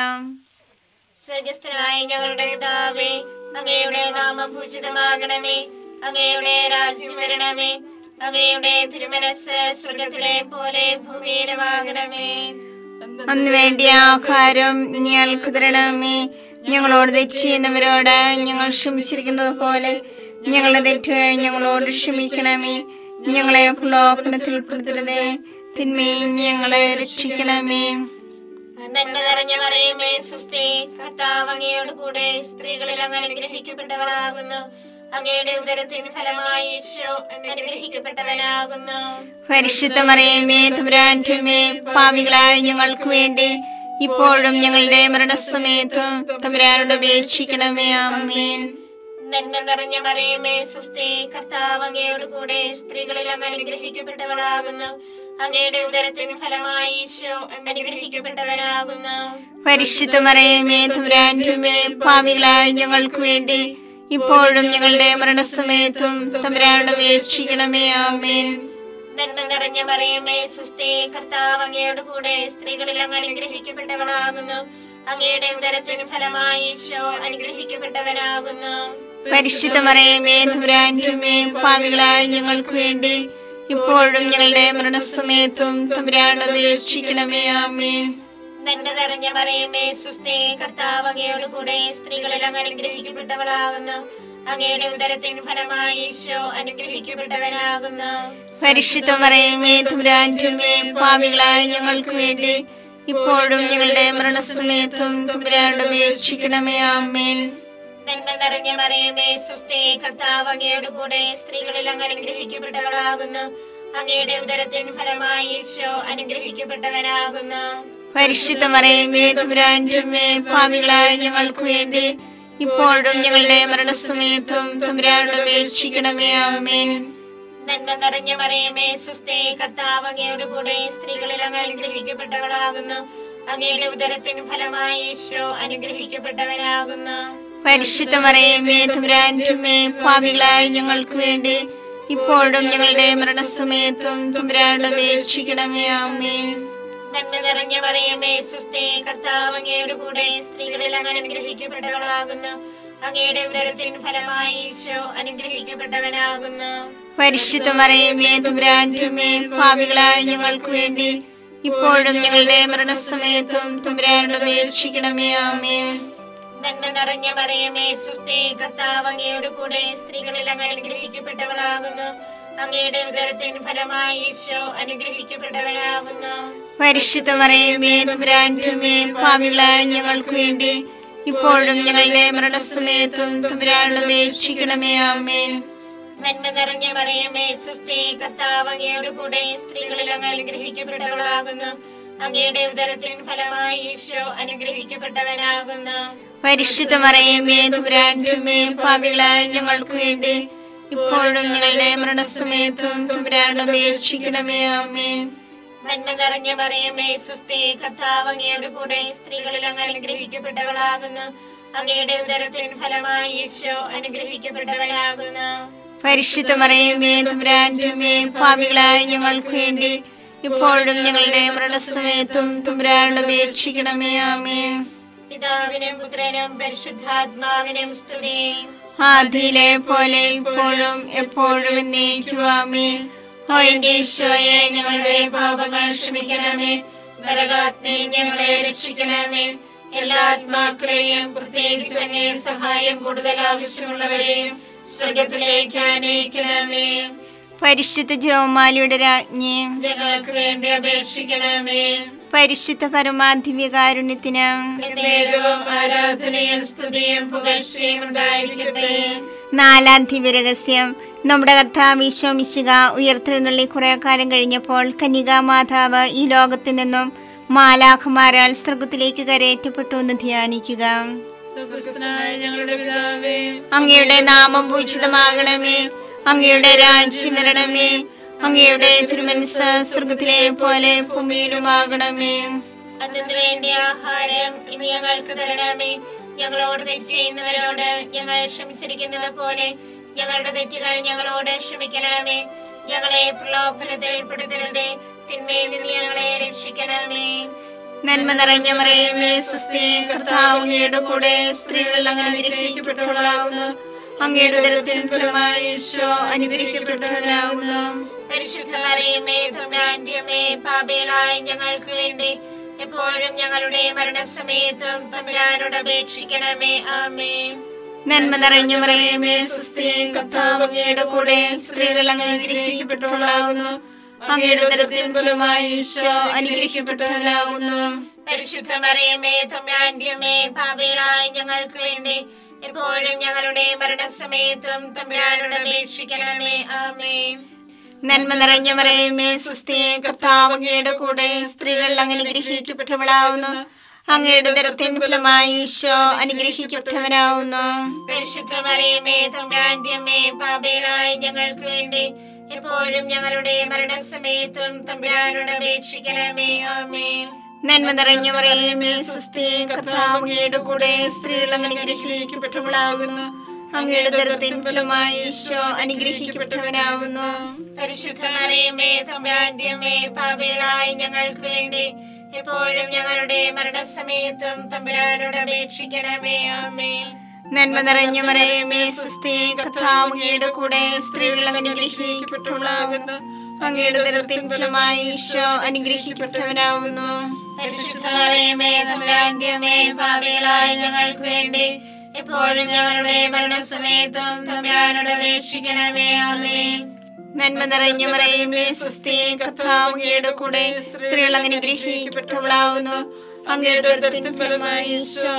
സ്വർഗസ്ഥനായ ഞങ്ങളുടെ പിതാവേ, അങ്ങയുടെ നാമം പൂജിതമാകണമേ. അങ്ങയുടെ രാജ്യം വരണമേ. അങ്ങയുടെ തിരുമനസ്സ് സ്വർഗത്തിലെ പോലെ ഭൂമിയിലുമാകണമേ.
അന്ന് വേണ്ടിയ ആഹാരം ഞങ്ങൾക്ക് തരണമേ. ഞങ്ങളോട് തെറ്റ് ചെയ്യുന്നവരോട് ഞങ്ങൾ ക്ഷമിച്ചിരിക്കുന്നത് പോലെ ഞങ്ങളുടെ തെറ്റുകൾ ഞങ്ങളോട് ക്ഷമിക്കണമേ. ഞങ്ങളെ പ്രലോഭനത്തിൽ ഉൾപ്പെടുത്തരുതേ, തിന്മയിൽ ഞങ്ങളെ രക്ഷിക്കണമേ.
നന്മ നിറഞ്ഞ മറിയമേ സ്വസ്തി, കർത്താവ് അങ്ങയോട് കൂടെ സ്ത്രീകളിൽ അങ്ങ് അനുഗ്രഹിക്കപ്പെട്ടവളാകുന്നു. അങ്ങയുടെ ഉദരത്തിൻ ഫലമായി ഈശോ അനുഗ്രഹിക്കപ്പെട്ടവനാകുന്നു.
പരിശുദ്ധ മറിയമേ തമ്പുരാന്റെ അമ്മേ, പാപികളായ ഞങ്ങൾക്ക് വേണ്ടി ഇപ്പോഴും ഞങ്ങളുടെ മരണസമയത്തും തമ്പുരാനോട് അപേക്ഷിക്കണമേ. ആമേൻ.
നന്മ നിറഞ്ഞ മറിയമേ സ്വസ്തി, കർത്താവ് അങ്ങയോട് കൂടെ സ്ത്രീകളിൽ അങ്ങ് അനുഗ്രഹിക്കപ്പെട്ടവളാകുന്നു. അങ്ങയുടെ ഉദരത്തിൻ ഫലമായി ഈശോ അനുഗ്രഹിക്കപ്പെട്ടവനാകുന്നു.
പരിശുദ്ധ മറിയമേ തമ്പുരാന്റെ അമ്മേ, പാപികളായ ഞങ്ങൾക്ക് വേണ്ടി ഇപ്പോഴും ഞങ്ങളുടെ മരണസമയത്തും തമ്പുരാനോട് അപേക്ഷിക്കണമേ. ആമേൻ.
നന്മ നിറഞ്ഞ മറിയമേ സ്വസ്തി, കർത്താവ് അങ്ങയോട് കൂടെ സ്ത്രീകളിൽ അങ്ങ് അനുഗ്രഹിക്കപ്പെട്ടവളാകുന്നു. അങ്ങയുടെ ഉദരത്തിൻ ഫലമായി ഈശോ അനുഗ്രഹിക്കപ്പെട്ടവനാകുന്നു.
പരിശുദ്ധ മറിയമേ തമ്പുരാന്റെ അമ്മേ, പാപികളായ ഞങ്ങൾക്ക് വേണ്ടി ഇപ്പോഴും ഞങ്ങളുടെ മരണസമയത്തും തമ്പുരാനോട് അപേക്ഷിക്കണമേ. ആമേൻ.
നന്മ നിറഞ്ഞ മറിയമേ സ്വസ്തി, കർത്താവ് അങ്ങയോട് കൂടെ സ്ത്രീകളിൽ അങ്ങ് അനുഗ്രഹിക്കപ്പെട്ടവളാകുന്നു. അങ്ങയുടെ ഉദരത്തിൻ ഫലമായി ഈശോ അനുഗ്രഹിക്കപ്പെട്ടവനാകുന്നു.
പരിശുദ്ധ മറിയമേ തമ്പുരാന്റെ അമ്മേ, പാപികളായ ഞങ്ങൾക്ക് വേണ്ടി ഇപ്പോഴും ഞങ്ങളുടെ മരണസമയത്തും തമ്പുരാനോട് അപേക്ഷിക്കണമേ. ആമേൻ.
നന്മ നിറഞ്ഞ മറിയമേ സ്വസ്തി, കർത്താവ് അങ്ങയോട് കൂടെ സ്ത്രീകളിൽ അങ്ങ് അനുഗ്രഹിക്കപ്പെട്ടവളാകുന്നു. അങ്ങയുടെ ഉദരത്തിൻ ഫലമായി ഈശോ അനുഗ്രഹിക്കപ്പെട്ടവനാകുന്നു.
പരിശുദ്ധ മറിയമേ തമ്പുരാന്റെ അമ്മേ, പാപികളായ ഞങ്ങൾക്ക് വേണ്ടി ഇപ്പോഴും ഞങ്ങളുടെ മരണസമയത്തും തമ്പുരാനോട് അപേക്ഷിക്കണമേ. ആമേൻ.
നന്മ നിറഞ്ഞ മറിയമേ സ്വസ്തി, കർത്താവ് അങ്ങയോട് കൂടെ സ്ത്രീകളിൽ അങ്ങ് അനുഗ്രഹിക്കപ്പെട്ടവളാകുന്നു. അങ്ങയുടെ ഉദരത്തിൻ ഫലമായി ഈശോ അനുഗ്രഹിക്കപ്പെട്ടവനാകുന്നു.
പരിശുദ്ധ മറിയമേ തമ്പുരാന്റെ അമ്മേ, പാപികളായ ഞങ്ങൾക്ക് വേണ്ടി ഇപ്പോഴും ഞങ്ങളുടെ മരണസമയത്തും തമ്പുരാനോട് അപേക്ഷിക്കണമേ. ആമേൻ.
നന്മ നിറഞ്ഞ മറിയമേ സ്വസ്തി, കർത്താവ് അങ്ങയോട് കൂടെ സ്ത്രീകളിൽ അങ്ങ് അനുഗ്രഹിക്കപ്പെട്ടവളാകുന്നു. അങ്ങയുടെ ഉദരത്തിൻ ഫലമായി ഈശോ അനുഗ്രഹിക്കപ്പെട്ടവനാകുന്നു.
പരിശുദ്ധ മറിയമേ തമ്പുരാന്റെ അമ്മേ, പാപികളായ ഞങ്ങൾക്ക് വേണ്ടി ഇപ്പോഴും ഞങ്ങളുടെ മരണസമയത്തും തമ്പുരാനോട് അപേക്ഷിക്കണമേ. ആമേൻ.
നന്മ നിറഞ്ഞ മറിയമേ സ്വസ്തി, കർത്താവ് അങ്ങയോട് കൂടെ സ്ത്രീകളിൽ അങ്ങ് അനുഗ്രഹിക്കപ്പെട്ടവളാകുന്നു. അങ്ങയുടെ ഉദരത്തിൻ ഫലമായി ഈശോ അനുഗ്രഹിക്കപ്പെട്ടവനാകുന്നു.
പരിശുദ്ധ മറിയമേ തമ്പുരാന്റെ അമ്മേ, പാപികളായ ഞങ്ങൾക്ക് വേണ്ടി ഇപ്പോഴും ഞങ്ങളുടെ മരണസമയത്തും തമ്പുരാനോട് അപേക്ഷിക്കണമേ. ആമേൻ.
നന്മ നിറഞ്ഞ മറിയമേ സ്വസ്തി, കർത്താവ് അങ്ങയോട് കൂടെ സ്ത്രീകളിൽ അങ്ങ് അനുഗ്രഹിക്കപ്പെട്ടവളാകുന്നു. അങ്ങയുടെ ഉദരത്തിൻ ഫലമായി ഈശോ അനുഗ്രഹിക്കപ്പെട്ടവനാകുന്നു.
പരിശുദ്ധ മറിയമേ തമ്പുരാന്റെ അമ്മേ, പാപികളായ ഞങ്ങൾക്ക് വേണ്ടി ഇപ്പോഴും ഞങ്ങളുടെ മരണസമയത്തും തമ്പുരാനോട് അപേക്ഷിക്കണമേ. ആമേൻ.
നന്മ നിറഞ്ഞ മറിയമേ സ്വസ്തി, കർത്താവ് അങ്ങയോട് കൂടെ സ്ത്രീകളിൽ അങ്ങ് അനുഗ്രഹിക്കപ്പെട്ടവളാകുന്നു. അങ്ങയുടെ ഉദരത്തിൻ ഫലമായി ഈശോ അനുഗ്രഹിക്കപ്പെട്ടവനാകുന്നു.
പരിശുദ്ധ മറിയമേ തമ്പുരാന്റെ അമ്മേ, പാപികളായ ഞങ്ങൾക്ക് വേണ്ടി ഇപ്പോഴും ഞങ്ങളുടെ മരണസമയത്തും തമ്പുരാനോട് അപേക്ഷിക്കണമേ. ആമേൻ.
പിതാവിനും പുത്രനും പരിശുദ്ധാത്മാവിനും സ്തുതി.
ആദിയിലെ പോലെ ഇപ്പോഴും എപ്പോഴും എന്നേക്കും. ആമേൻ. ഓ എന്റെ ഈശോയെ,
ഞങ്ങളുടെ പാപങ്ങൾ ക്ഷമിക്കണമേ. നരകാഗ്നി ഞങ്ങളെ രക്ഷിക്കണമേ. എല്ലാ ആത്മാക്കളെയും പ്രത്യേകിച്ച് അങ്ങേ സഹായം കൂടുതൽ ആവശ്യമുള്ളവരെയും സ്വർഗത്തിലേക്ക് ആനയിക്കണമേ.
പരിശുദ്ധ ജപമാലയുടെ രാജ്ഞി,
ഞങ്ങൾക്ക് വേണ്ടി അപേക്ഷിക്കണമേ.
പരിശുദ്ധ പരമാധിവ്യകാരുണ്യത്തിന്
എന്നേരവും ആരാധനയും സ്തുതിയും പുകഴ്ചയും ഉണ്ടായിരിക്കട്ടെ.
നാലാം ദിവ്യരഹസ്യം. നമ്മുടെ കർത്താവ് ഈശോ മിശിഹ ഉയർത്തെഴുന്നള്ളി കുറെ കാലം കഴിഞ്ഞപ്പോൾ കന്യകാ മാതാവ് ഈ ലോകത്തു നിന്നും മാലാഖമാരാൽ സ്വർഗത്തിലേക്ക് കരയേറ്റപ്പെട്ടു എന്ന് ധ്യാനിക്കുക.
സ്വർഗ്ഗസ്ഥനായ ഞങ്ങളുടെ പിതാവേ,
അങ്ങയുടെ നാമം പൂജിതമാകണമേ. അങ്ങയുടെ രാജ്യം വരണമേ. അങ്ങയുടെ തിരുമനസ്സ് സ്വർഗത്തിലെ പോലെ ഭൂമിയിലുമാകണമേ.
അതിനു വേണ്ടി ആഹാരം ഇനി ഞങ്ങൾക്ക് തരണമേ. ഞങ്ങളോട് തെറ്റ് ചെയ്യുന്നവരോട് ഞങ്ങൾ ക്ഷമിച്ചിരിക്കുന്നത് പോലെ ഞങ്ങളുടെ തെറ്റുകൾ ഞങ്ങളോട് ക്ഷമിക്കണമേ. ഞങ്ങളെ പ്രലോഭനത്തിൽ പെടുത്തരുതേ, തിന്മയിൽ നിന്ന് ഞങ്ങളെ രക്ഷിക്കണമേ.
നന്മ നിറഞ്ഞ മറിയമേ സ്വസ്തി, കർത്താവ് അങ്ങയുടെ കൂടെ സ്ത്രീകൾ അങ്ങ് അനുഗ്രഹിക്കപ്പെട്ടവളാകുന്നു. അങ്ങയുടെ ഉദരത്തിൻ ഫലമായി ഈശോ അനുഗ്രഹിക്കപ്പെട്ടവനാകുന്നു.
പരിശുദ്ധ മറിയമേ തമ്പുരാന്റെ അമ്മേ, പാപികളായ ഞങ്ങൾക്ക് വേണ്ടി എപ്പോഴും ഞങ്ങളുടെ മരണസമയത്തും തമ്പുരാനോട് അപേക്ഷിക്കണമേ. ആമേൻ.
നന്മ നിറഞ്ഞ മറിയമേ സ്വസ്തി, കർത്താവ് അങ്ങയുടെ കൂടെ സ്ത്രീകൾ അങ്ങ് അനുഗ്രഹിക്കപ്പെട്ടവളാകുന്നു. അങ്ങയുടെ ഉദരത്തിൻ ഫലമായി ഈശോ അനുഗ്രഹിക്കപ്പെട്ടവനാകുന്നു.
പരിശുദ്ധ മറിയമേ തമ്പുരാന്റെ അമ്മേ, പാപികളായ ഞങ്ങൾക്ക് വേണ്ടി എപ്പോഴും ഞങ്ങളുടെ മരണസമയത്തും തമ്പുരാനോട് അപേക്ഷിക്കണമേ. ആമേൻ.
നന്മ നിറഞ്ഞ മറിയമേ സ്വസ്തി, കർത്താവ് അങ്ങയുടെ കൂടെ സ്ത്രീകൾ അങ്ങ് അനുഗ്രഹിക്കപ്പെട്ടവളാകുന്നു. അങ്ങയുടെ ഉദരത്തിൻ ഫലമായി ഈശോ അനുഗ്രഹിക്കപ്പെട്ടവനാകുന്നു.
പരിശുദ്ധ മറിയമേ തമ്പുരാന്റെ അമ്മേ, പാപികളായ ഞങ്ങൾക്ക് വേണ്ടി എപ്പോഴും ഞങ്ങളുടെ മരണസമയത്തും തമ്പുരാനോട് അപേക്ഷിക്കണമേ. ആമേൻ.
നന്മ നിറഞ്ഞ മറിയമേ സ്വസ്തി, കർത്താവ് അങ്ങയുടെ കൂടെ സ്ത്രീകൾ അങ്ങ് അനുഗ്രഹിക്കപ്പെട്ടവളാകുന്നു. അങ്ങയുടെ ഉദരത്തിൻ ഫലമായി ഈശോ അനുഗ്രഹിക്കപ്പെട്ടവനാകുന്നു.
പരിശുദ്ധ മറിയമേ തമ്പുരാന്റെ അമ്മേ, പാപികളായ ഞങ്ങൾക്ക് വേണ്ടി എപ്പോഴും ഞങ്ങളുടെ മരണസമയത്തും തമ്പുരാനോട് അപേക്ഷിക്കണമേ. ആമേൻ.
നന്മ നിറഞ്ഞ മറിയമേ സ്വസ്തി, കർത്താവ് അങ്ങയുടെ കൂടെ സ്ത്രീകൾ അങ്ങ് അനുഗ്രഹിക്കപ്പെട്ടവളാകുന്നു. അങ്ങയുടെ ഉദരത്തിൻ ഫലമായി ഈശോ അനുഗ്രഹിക്കപ്പെട്ടവനാകുന്നു.
പരിശുദ്ധ മറിയമേ തമ്പുരാന്റെ അമ്മേ, പാപികളായ ഞങ്ങൾക്ക് വേണ്ടി എപ്പോഴും ഞങ്ങളുടെ മരണസമയത്തും തമ്പുരാനോട് അപേക്ഷിക്കണമേ. ആമേൻ.
നന്മ നിറഞ്ഞ മറിയമേ സ്വസ്തി, കർത്താവ് അങ്ങയുടെ കൂടെ സ്ത്രീകൾ അങ്ങ് അനുഗ്രഹിക്കപ്പെട്ടവളാകുന്നു. അങ്ങയുടെ ഉദരത്തിൻ ഫലമായി ഈശോ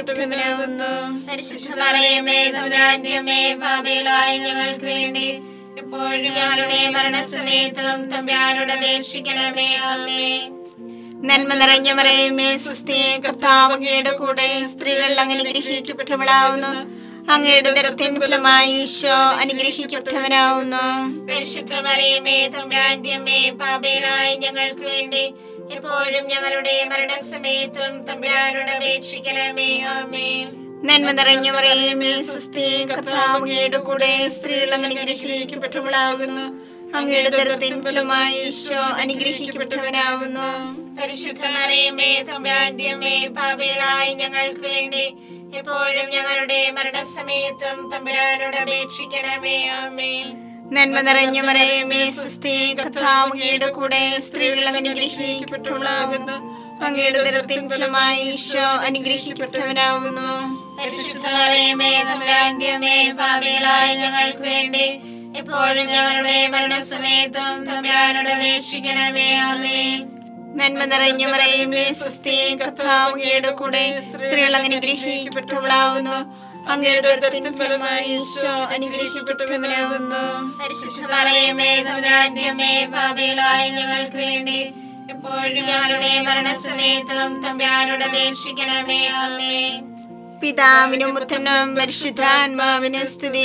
അനുഗ്രഹിക്കപ്പെട്ടവനാകുന്നു.
പരിശുദ്ധ മറിയമേ തമ്പുരാന്റെ അമ്മേ, പാപികളായ ഞങ്ങൾക്ക് വേണ്ടി എപ്പോഴും ഞങ്ങളുടെ മരണസമയത്തും തമ്പുരാനോട് അപേക്ഷിക്കണമേ. ആമേൻ.
നന്മ നിറഞ്ഞ മറിയമേ സ്വസ്തി, കർത്താവ് അങ്ങയുടെ കൂടെ, സ്ത്രീകൾ അങ്ങ് അനുഗ്രഹിക്കപ്പെട്ടവളാവുന്നു. അങ്ങയുടെ ഉദരത്തിൻ ഫലമായി ഈശോ അനുഗ്രഹിക്കപ്പെട്ടവനാവുന്നു.
പരിശുദ്ധ മറിയമേ തമ്പുരാന്റെ അമ്മേ, പാപികളായ ഞങ്ങൾക്ക് വേണ്ടി എപ്പോഴും ഞങ്ങളുടെ മരണസമയത്തും തമ്പുരാനോട് അപേക്ഷിക്കണമേ. ആമേൻ.
നന്മ നിറഞ്ഞ മറിയമേ സ്വസ്തി, കർത്താവ് അങ്ങയുടെ കൂടെ, സ്ത്രീകൾ അങ്ങ് അനുഗ്രഹിക്കപ്പെട്ടവളാകുന്നു. അങ്ങയുടെ ഉദരത്തിൻ ഫലമായി ഈശോ അനുഗ്രഹിക്കപ്പെട്ടവനാവുന്നു.
പരിശുദ്ധ മറിയമേ തമ്പുരാന്റെ അമ്മേ, പാപികളായ ഞങ്ങൾക്ക് വേണ്ടി എപ്പോഴും ഞങ്ങളുടെ മരണസമയത്തും തമ്പുരാനോട് അപേക്ഷിക്കണമേ. ആമേൻ.
നന്മ നിറഞ്ഞ മറിയമേ സ്വസ്തി, കർത്താവ് അങ്ങയുടെ കൂടെ, സ്ത്രീകൾ അങ്ങ് അനുഗ്രഹിക്കപ്പെട്ടവളാകുന്നു. അങ്ങയുടെ ഉദരത്തിൻ ഫലമായി ഈശോ അനുഗ്രഹിക്കപ്പെട്ടവനാവുന്നു.
പരിശുദ്ധ മറിയമേ തമ്പുരാന്റെ അമ്മേ, പാപികളായ ഞങ്ങൾക്ക് വേണ്ടി എപ്പോഴും ഞങ്ങളുടെ മരണസമയത്തും തമ്പുരാനോട് അപേക്ഷിക്കണമേ. ആമേൻ.
നന്മ നിറഞ്ഞ മറിയമേ സ്വസ്തി, കർത്താവ് അങ്ങയുടെ കൂടെ, സ്ത്രീകൾ അങ്ങ് അനുഗ്രഹിക്കപ്പെട്ടവളാവുന്നു. അങ്ങയുടെ ഉദരത്തിൻ ഫലമായി ഈശോ അനുഗ്രഹിക്കപ്പെട്ടവനാവുന്നു.
പരിശുദ്ധ മറിയമേ തമ്പുരാന്റെ അമ്മേ, പാപികളായ ഞങ്ങൾക്ക് വേണ്ടി എപ്പോഴും ഞങ്ങളുടെ മരണസമയത്തും തമ്പുരാനോട് അപേക്ഷിക്കണമേ. ആമേൻ.
പിതാവിനും പുത്രനും പരിശുദ്ധാത്മാവിനും സ്തുതി.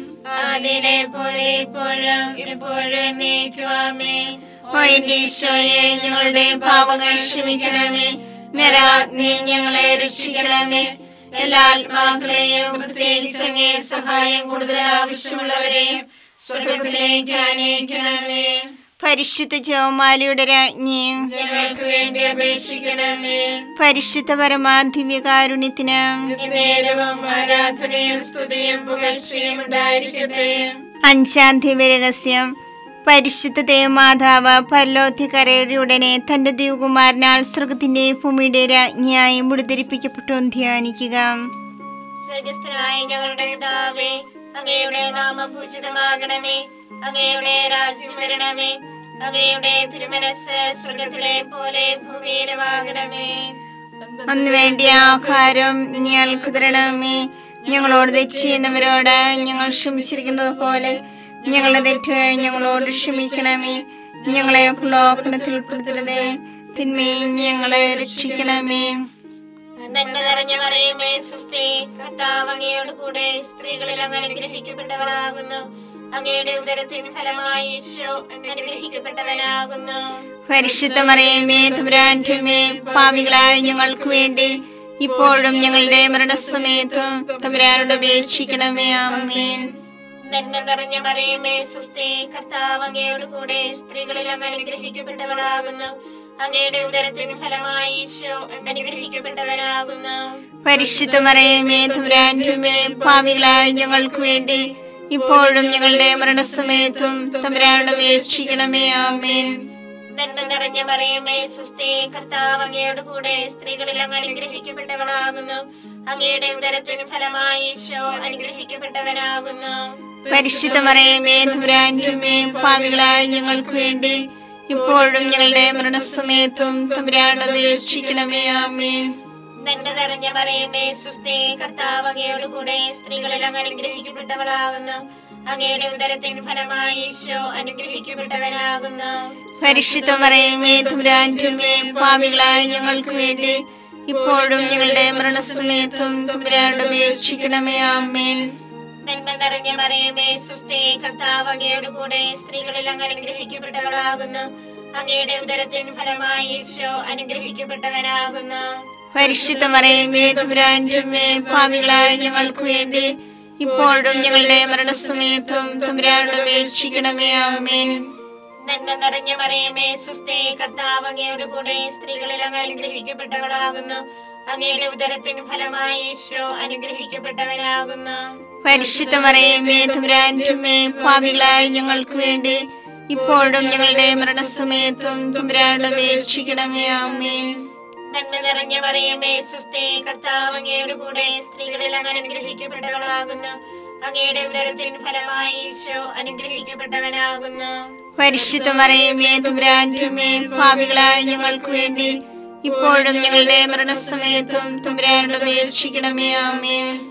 ആദിയിലെ പോലെ ഇപ്പോഴും എപ്പോഴും എന്നേക്കും. ആമേൻ.
ഓ എന്റെ ഈശോയെ, ഞങ്ങളുടെ പാപങ്ങൾ ക്ഷമിക്കണമേ. നരാഗ്നി ഞങ്ങളെ രക്ഷിക്കണമേ. എല്ലാ ആത്മാക്കളെയും, പ്രത്യേകിച്ച് അങ്ങേ സഹായം കൂടുതൽ ആവശ്യമുള്ളവരെയും സ്വർഗ്ഗത്തിലേക്ക് ആനയിക്കണമേ. പരിശുദ്ധ ജപമാലയുടെ രാജ്ഞിയും
ഞങ്ങൾക്ക് വേണ്ടി അപേക്ഷിക്കണമേ.
പരിശുദ്ധ പരമാദിവ്യകാരുണ്യത്തിന്
നേരവും ആരാധനയും സ്തുതിയും പുകഴ്ചയും ഉണ്ടായിരിക്കട്ടെ.
അഞ്ചാം ദിവ്യരഹസ്യം. പരിശുദ്ധ ദേവമാതാവ് പരലോകത്തിക്കരയുടെ ഉടനെ തന്റെ ദിവകുമാരനാൽ സ്വർഗത്തിന്റെ ഭൂമിയുടെ രാജ്ഞിയായി മുടിധരിപ്പിക്കപ്പെട്ടു ധ്യാനിക്കുക.
സ്വർഗസ്ഥനായ ഞങ്ങളുടെ പിതാവേ, അങ്ങയുടെ നാമം പൂജിതമാകണമേ. അങ്ങയുടെ രാജ്യം വരണമേ. അങ്ങയുടെ തിരുമനസ്സ് സ്വർഗത്തിലെ പോലെ ഭൂമിയിലുമാകണമേ.
അന്ന് വേണ്ടിയ ആഹാരം ഞങ്ങൾക്ക് തരണമേ. ഞങ്ങളോട് തെറ്റ് ചെയ്യുന്നവരോട് ഞങ്ങൾ ക്ഷമിച്ചിരിക്കുന്നത് പോലെ ഞങ്ങളുടെ തെറ്റുകൾ ഞങ്ങളോട് ക്ഷമിക്കണമേ. ഞങ്ങളെ പ്രലോഭനത്തിൽ ഉൾപ്പെടുത്തരുതേ, തിന്മയിൽ ഞങ്ങളെ രക്ഷിക്കണമേ.
നന്മ നിറഞ്ഞ മറിയമേ സ്വസ്തി, കർത്താവ് അങ്ങയോട് കൂടെ, സ്ത്രീകളിൽ അങ്ങ് അനുഗ്രഹിക്കപ്പെട്ടവളാകുന്നു. അങ്ങയുടെ ഉദരത്തിൻ ഫലമായി ഈശോ അനുഗ്രഹിക്കപ്പെട്ടവനാകുന്നു.
പരിശുദ്ധ മറിയമേ തമ്പുരാന്റെ അമ്മേ, പാപികളായ ഞങ്ങൾക്ക് വേണ്ടി ഇപ്പോഴും ഞങ്ങളുടെ മരണസമയത്തും തമ്പുരാനോട് അപേക്ഷിക്കണമേ. ആമേൻ.
നന്മ നിറഞ്ഞ മറിയമേ സ്വസ്തി, കർത്താവ് അങ്ങയോട് കൂടെ, സ്ത്രീകളിൽ അങ്ങ് അനുഗ്രഹിക്കപ്പെട്ടവളാകുന്നു. അങ്ങയുടെ ഉദരത്തിൻ ഫലമായി ഈശോ അനുഗ്രഹിക്കപ്പെട്ടവനാകുന്നു.
പരിശുദ്ധ മറിയമേ തമ്പുരാന്റെ അമ്മേ, പാപികളായ ഞങ്ങൾക്ക് വേണ്ടി ഇപ്പോഴും ഞങ്ങളുടെ മരണസമയത്തും തമ്പുരാനോട് അപേക്ഷിക്കണമേ. ആമേൻ.
നന്മ നിറഞ്ഞ മറിയമേ സ്വസ്തി, കർത്താവ് അങ്ങയോട് കൂടെ, സ്ത്രീകളിൽ അങ്ങ് അനുഗ്രഹിക്കപ്പെട്ടവളാകുന്നു. അങ്ങയുടെ ഉദരത്തിൻ ഫലമായി ഈശോ അനുഗ്രഹിക്കപ്പെട്ടവനാകുന്നു.
പരിശുദ്ധ മറിയമേ തമ്പുരാന്റെ അമ്മേ, പാപികളായ ഞങ്ങൾക്ക് വേണ്ടി ഇപ്പോഴും ഞങ്ങളുടെ മരണസമയത്തും തമ്പുരാനോട് അപേക്ഷിക്കണമേ. ആമേൻ.
നന്മ നിറഞ്ഞ മറിയമേ സ്വസ്തി, കർത്താവ് അങ്ങയോട് കൂടെ, സ്ത്രീകളിൽ അങ്ങ് അനുഗ്രഹിക്കപ്പെട്ടവളാകുന്നു. അങ്ങയുടെ ഉദരത്തിൻ ഫലമായി ഈശോ അനുഗ്രഹിക്കപ്പെട്ടവനാകുന്നു.
പരിശുദ്ധ മറിയമേ തമ്പുരാന്റെ അമ്മേ, പാപികളായ ഞങ്ങൾക്ക് വേണ്ടി ഇപ്പോഴും ഞങ്ങളുടെ മരണസമയത്തും തമ്പുരാനോട് അപേക്ഷിക്കണമേ. ആമേൻ.
നന്മ നിറഞ്ഞ മറിയമേ സ്വസ്തി, കർത്താവ് അങ്ങയോട് കൂടെ, സ്ത്രീകളിൽ അങ്ങ് അനുഗ്രഹിക്കപ്പെട്ടവളാകുന്നു. അങ്ങയുടെ ഉദരത്തിൻ ഫലമായി ഈശോ അനുഗ്രഹിക്കപ്പെട്ടവനാകുന്നു.
പരിശുദ്ധ മറിയമേ തമ്പുരാന്റെ അമ്മേ, പാപികളായ ഞങ്ങൾക്ക് വേണ്ടി ഇപ്പോഴും ഞങ്ങളുടെ മരണസമയത്തും തമ്പുരാനോട് അപേക്ഷിക്കണമേ. ആമേൻ.
നന്മ നിറഞ്ഞ മറിയമേ സ്വസ്തി, കർത്താവ് അങ്ങയോട് കൂടെ, സ്ത്രീകളിൽ അങ്ങ് അനുഗ്രഹിക്കപ്പെട്ടവളാകുന്നു. അങ്ങയുടെ ഉദരത്തിൻ ഫലമായി ഈശോ അനുഗ്രഹിക്കപ്പെട്ടവനാകുന്നു.
പരിശുദ്ധ മറിയമേ തമ്പുരാന്റെ അമ്മേ, പാപികളായ ഞങ്ങൾക്ക് വേണ്ടി ഇപ്പോഴും ഞങ്ങളുടെ മരണസമയത്തും തമ്പുരാനോട് അപേക്ഷിക്കണമേ. ആമേൻ.
നന്മ നിറഞ്ഞ മറിയമേ സ്വസ്തി, കർത്താവ് അങ്ങയോട് കൂടെ, സ്ത്രീകളിൽ അങ്ങ് അനുഗ്രഹിക്കപ്പെട്ടവളാകുന്നു. അങ്ങയുടെ ഉദരത്തിൻ ഫലമായി ഈശോ അനുഗ്രഹിക്കപ്പെട്ടവനാകുന്നു.
പരിശുദ്ധ മറിയമേ തമ്പുരാന്റെ അമ്മേ, പാപികളായ ഞങ്ങൾക്ക് വേണ്ടി ഇപ്പോഴും ഞങ്ങളുടെ മരണസമയത്തും തമ്പുരാനോട് അപേക്ഷിക്കണമേ. ആമേൻ.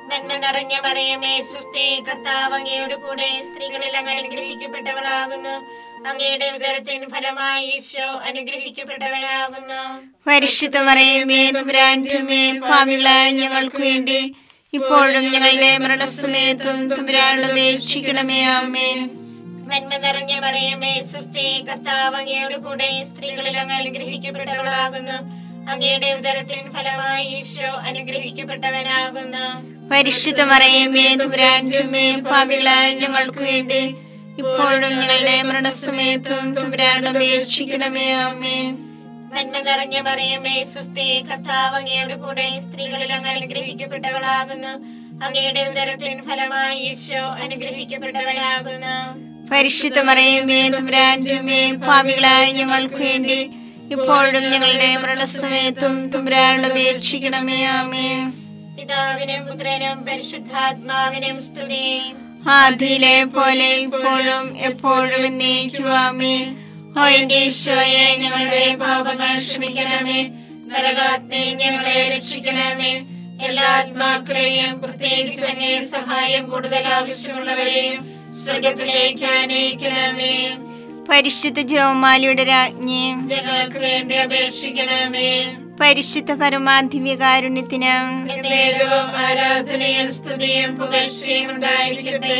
നന്മ നിറഞ്ഞ മറിയമേ സ്വസ്തി, കർത്താവ് അങ്ങയുടെ കൂടെ സ്ത്രീകളിൽ അങ്ങ് അനുഗ്രഹിക്കപ്പെട്ടവളാകുന്നു. അങ്ങയുടെ ഉദരത്തിൻ ഫലമായി ഈശോ അനുഗ്രഹിക്കപ്പെട്ടവനാകുന്നു.
പരിശുദ്ധ മറിയമേ തമ്പുരാന്റെ അമ്മേ, പാപികളായ ഞങ്ങൾക്ക് വേണ്ടി ഇപ്പോഴും ഞങ്ങളുടെ മരണസമയത്തും തമ്പുരാനോട് അപേക്ഷിക്കണമേ. ആമേൻ.
നന്മ നിറഞ്ഞ മറിയമേ സ്വസ്തി, കർത്താവ് അങ്ങയുടെ കൂടെ സ്ത്രീകളിൽ അങ്ങ് അനുഗ്രഹിക്കപ്പെട്ടവളാകുന്നു. അങ്ങയുടെ ഉദരത്തിൻ ഫലമായി ഈശോ അനുഗ്രഹിക്കപ്പെട്ടവനാകുന്നു.
പരിശുദ്ധ മറിയമേ തമ്പുരാന്റെ അമ്മേ, പാപികളായ ഞങ്ങൾക്ക് വേണ്ടി ഇപ്പോഴും ഞങ്ങളുടെ മരണസമയത്തും തമ്പുരാനോട് അപേക്ഷിക്കണമേ. ആമേൻ.
നന്മ നിറഞ്ഞ മറിയമേ സ്വസ്തി, കർത്താവ് അങ്ങയുടെ കൂടെ സ്ത്രീകളിൽ അങ്ങ് അനുഗ്രഹിക്കപ്പെട്ടവളാകുന്നു. അങ്ങയുടെ ഉദരത്തിൻ ഫലമായി ഈശോ അനുഗ്രഹിക്കപ്പെട്ടവനാകുന്നു.
പരിശുദ്ധ മറിയമേ തമ്പുരാന്റെ അമ്മേ, പാപികളായ ഞങ്ങൾക്ക് വേണ്ടി ഇപ്പോഴും ഞങ്ങളുടെ മരണസമയത്തും തമ്പുരാനോട് അപേക്ഷിക്കണമേ. ആമേൻ.
പിതാവിനും പുത്രനും പരിശുദ്ധാത്മാവിനും സ്തുതി.
ആദിയിലെ പോലെ ഇപ്പോഴും എപ്പോഴും എന്നേക്കും. ആമേൻ. ഓ എന്റെ ഈശോയെ,
ഞങ്ങളുടെ പാപങ്ങൾ ക്ഷമിക്കണമേ. നരകാഗ്നി ഞങ്ങളെ രക്ഷിക്കണമേ. എല്ലാ ആത്മാക്കളെയും പ്രത്യേകിച്ച് അങ്ങേ സഹായം കൂടുതൽ ആവശ്യമുള്ളവരെയും സ്വർഗത്തിലേക്ക് ആനയിക്കണമേ.
പരിശുദ്ധ ജപമാലയുടെ രാജ്ഞി,
ഞങ്ങൾക്ക് വേണ്ടി അപേക്ഷിക്കണമേ.
പരിശുദ്ധ പരമാധിവ്യകാരുണ്യത്തിന്
എന്നേരവും ആരാധനയും സ്തുതിയും പുകഴ്ചയും ഉണ്ടായിരിക്കട്ടെ.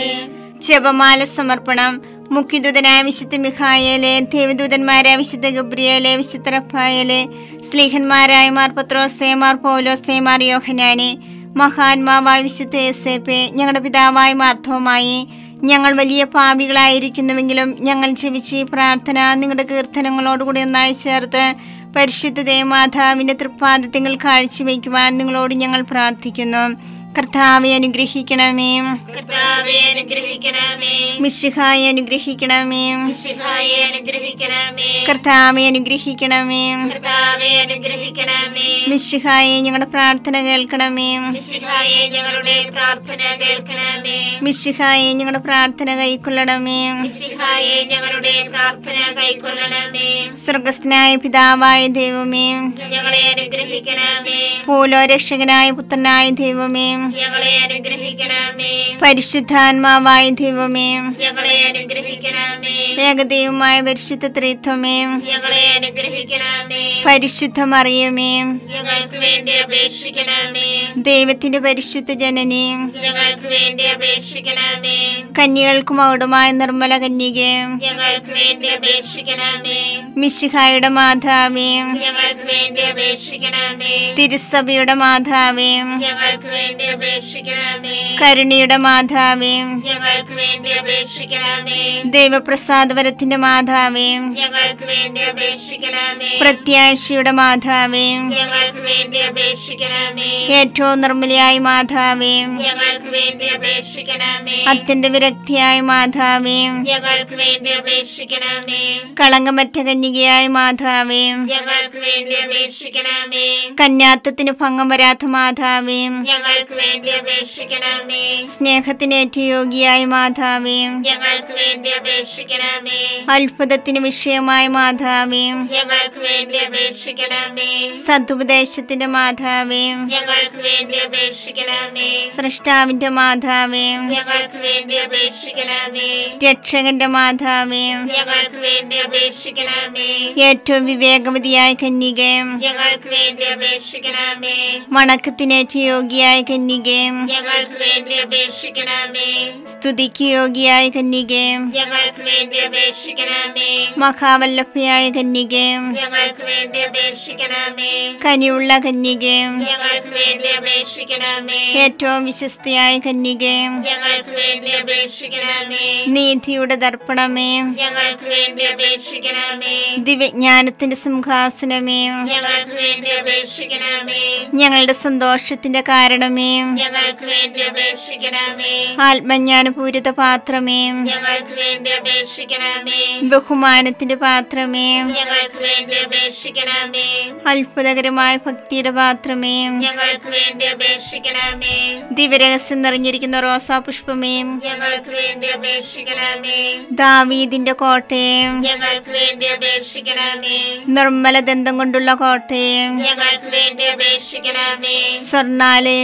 ജപമാല സമർപ്പണം. മുഖ്യദൂതനായ വിശുദ്ധ മിഖായേലെ, ദേവദൂതന്മാരായ വിശുദ്ധ ഗബ്രിയേലെ, വിശുദ്ധ റഫായേലെ, സ്ലീഹന്മാരായ മാർ പത്രോസേ, മാർ പൗലോസേ, മാർ യോഹന്നാനെ, മഹാത്മാവായ വിശുദ്ധ യേസേപ്പേ, ഞങ്ങളുടെ പിതാവായ മാർത്തോമായി, ഞങ്ങൾ വലിയ പാപികളായിരിക്കുന്നുവെങ്കിലും ഞങ്ങൾ ജപിച്ച് പ്രാർത്ഥന നിങ്ങളുടെ കീർത്തനങ്ങളോടുകൂടി ഒന്നായി ചേർത്ത് പരിശുദ്ധ ദേവമാതാവിന്റെ തൃപ്പാദത്തിൽ കാഴ്ചവെക്കുവാൻ നിങ്ങളോട് ഞങ്ങൾ പ്രാർത്ഥിക്കുന്നു. കർത്താവെ അനുഗ്രഹിക്കണമേ.
കർത്താവേ അനുഗ്രഹിക്കണമേ.
മിശിഹായെ അനുഗ്രഹിക്കണമേ.
മിശിഹായെ അനുഗ്രഹിക്കണമേ.
കർത്താവെ അനുഗ്രഹിക്കണമേ.
കർത്താവേ അനുഗ്രഹിക്കണമേ.
മിശിഹായെ ഞങ്ങളുടെ പ്രാർത്ഥന കേൾക്കണമേ.
മിശിഹായെ ഞങ്ങളുടെ പ്രാർത്ഥന കേൾക്കണമേ.
മിശിഹായെ ഞങ്ങളുടെ പ്രാർത്ഥന കൈക്കൊള്ളണമേ.
മിശിഹായെ ഞങ്ങളുടെ പ്രാർത്ഥന കൈക്കൊള്ളണമേ.
സ്വർഗസ്ഥനായ പിതാവായ ദൈവമേ,
ഞങ്ങളെ അനുഗ്രഹിക്കണമേ.
ഭൂലോരക്ഷകനായ പുത്രനായ ദൈവമേ,
ഞങ്ങളെ അനുഗ്രഹിക്കണമേ.
പരിശുദ്ധാത്മാവായ ദൈവമേ,
ഞങ്ങളെ അനുഗ്രഹിക്കണമേ.
ഏകദൈവമായ പരിശുദ്ധ ത്രിത്വമേ,
ഞങ്ങളെ അനുഗ്രഹിക്കണമേ.
പരിശുദ്ധ മറിയമേ,
ഞങ്ങൾക്ക് വേണ്ടി അപേക്ഷിക്കണമേ.
ദൈവത്തിന്റെ പരിശുദ്ധ ജനനി,
ഞങ്ങൾക്ക് വേണ്ടി അപേക്ഷിക്കണമേ.
കന്യകൾക്ക് മകുടമായ നിർമ്മല കന്യകേ,
ഞങ്ങൾക്ക് വേണ്ടി അപേക്ഷിക്കണമേ.
മിശിഹായുടെ മാതാവേ,
ഞങ്ങൾക്ക് വേണ്ടി അപേക്ഷിക്കണമേ.
തിരുസഭയുടെ മാതാവേ,
ഞങ്ങൾക്ക് വേണ്ടി അപേക്ഷിക്കണമേ.
കരുണയുടെ മാതാവേ,
ഞങ്ങൾക്ക് വേണ്ടി അപേക്ഷിക്കണമേ.
ദൈവപ്രസാദവരത്തിന്റെ മാതാവേ,
ഞങ്ങൾക്ക് വേണ്ടി അപേക്ഷിക്കണമേ.
പ്രത്യാശയുടെ മാതാവേ,
ഞങ്ങൾക്ക് വേണ്ടി അപേക്ഷിക്കണമേ.
ഏറ്റവും നിർമ്മലയായ മാതാവേ,
ഞങ്ങൾക്ക് വേണ്ടി അപേക്ഷിക്കണമേ.
അത്യന്ത വിരക്തിയായ മാതാവേ,
ഞങ്ങൾക്ക് വേണ്ടി അപേക്ഷിക്കണമേ.
കളങ്കമറ്റ കന്യകയായ മാതാവേ,
ഞങ്ങൾക്ക് വേണ്ടി അപേക്ഷിക്കണമേ.
കന്യാത്വത്തിന് ഭംഗം വരാത്ത മാതാവേ,
ഞങ്ങൾക്ക് വേണ്ടി അപേക്ഷിക്കണമേ.
സ്നേഹത്തിനേറ്റ യോഗിയായ മാതാവേ,
ഞങ്ങൾക്ക് വേണ്ടി അപേക്ഷിക്കണമേ.
അത്ഭുതത്തിന് വിഷയമായ മാതാവേ,
ഞങ്ങൾക്ക് വേണ്ടി അപേക്ഷിക്കണമേ.
സതുപദേശത്തിന്റെ മാതാവേ,
ഞങ്ങൾക്ക് വേണ്ടി അപേക്ഷിക്കണമേ.
സൃഷ്ടാവിന്റെ മാതാവേ,
ഞങ്ങൾക്ക് വേണ്ടി അപേക്ഷിക്കണമേ.
രക്ഷകന്റെ മാതാവേ,
ഞങ്ങൾക്ക് വേണ്ടി അപേക്ഷിക്കണമേ.
ഏറ്റവും വിവേകവതിയായ കന്യകേ,
ഞങ്ങൾക്ക് വേണ്ടി അപേക്ഷിക്കണമേ.
വണക്കത്തിനേറ്റ യോഗിയായ കന്യകേ,
ഞങ്ങൾക്ക് വേണ്ടി അപേക്ഷിക്കണമേ.
സ്തുതിക്ക് യോഗിയായ കന്യകേ,
ഞങ്ങൾക്ക് വേണ്ടി അപേക്ഷിക്കണമേ.
മഹാവല്ലഭയായ കന്യകേ,
ഞങ്ങൾക്ക് വേണ്ടി അപേക്ഷിക്കണമേ.
കനിയുള്ള കന്യകേ,
ഞങ്ങൾക്ക് വേണ്ടി അപേക്ഷിക്കണമേ.
ഏറ്റവും വിശ്വസ്തയായ കന്യകേ,
ഞങ്ങൾക്ക് വേണ്ടി അപേക്ഷിക്കണമേ.
നീതിയുടെ ദർപ്പണമേ,
ഞങ്ങൾക്ക് വേണ്ടി അപേക്ഷിക്കണമേ.
ദിവ്യജ്ഞാനത്തിന്റെ സിംഹാസനമേ,
ഞങ്ങൾക്ക് വേണ്ടി അപേക്ഷിക്കണമേ.
ഞങ്ങളുടെ സന്തോഷത്തിന്റെ കാരണമേ,
ഞങ്ങൾക്ക് വേണ്ടി അപേക്ഷിക്കണമേ.
ആത്മജ്ഞാനപൂരിത പാത്രമേ,
ഞങ്ങൾക്ക് വേണ്ടി അപേക്ഷിക്കണമേ.
ബഹുമാനത്തിന്റെ പാത്രമേ,
ഞങ്ങൾക്ക് വേണ്ടി അപേക്ഷിക്കണമേ.
അത്ഭുതകരമായ ഭക്തിയുടെ പാത്രമേ,
ഞങ്ങൾക്ക് വേണ്ടി അപേക്ഷിക്കണമേ.
ദിവ്യരഹസ്യം നിറഞ്ഞിരിക്കുന്ന റോസാ പുഷ്പമേ,
ഞങ്ങൾക്ക് വേണ്ടി അപേക്ഷിക്കണമേ.
ദാവീദിന്റെ കോട്ടയെ,
ഞങ്ങൾക്ക് വേണ്ടി അപേക്ഷിക്കണമേ.
നിർമ്മല ദന്തം കൊണ്ടുള്ള കോട്ടയെ,
ഞങ്ങൾക്ക് വേണ്ടി അപേക്ഷിക്കണമേ.
സ്വർണാലയമേ,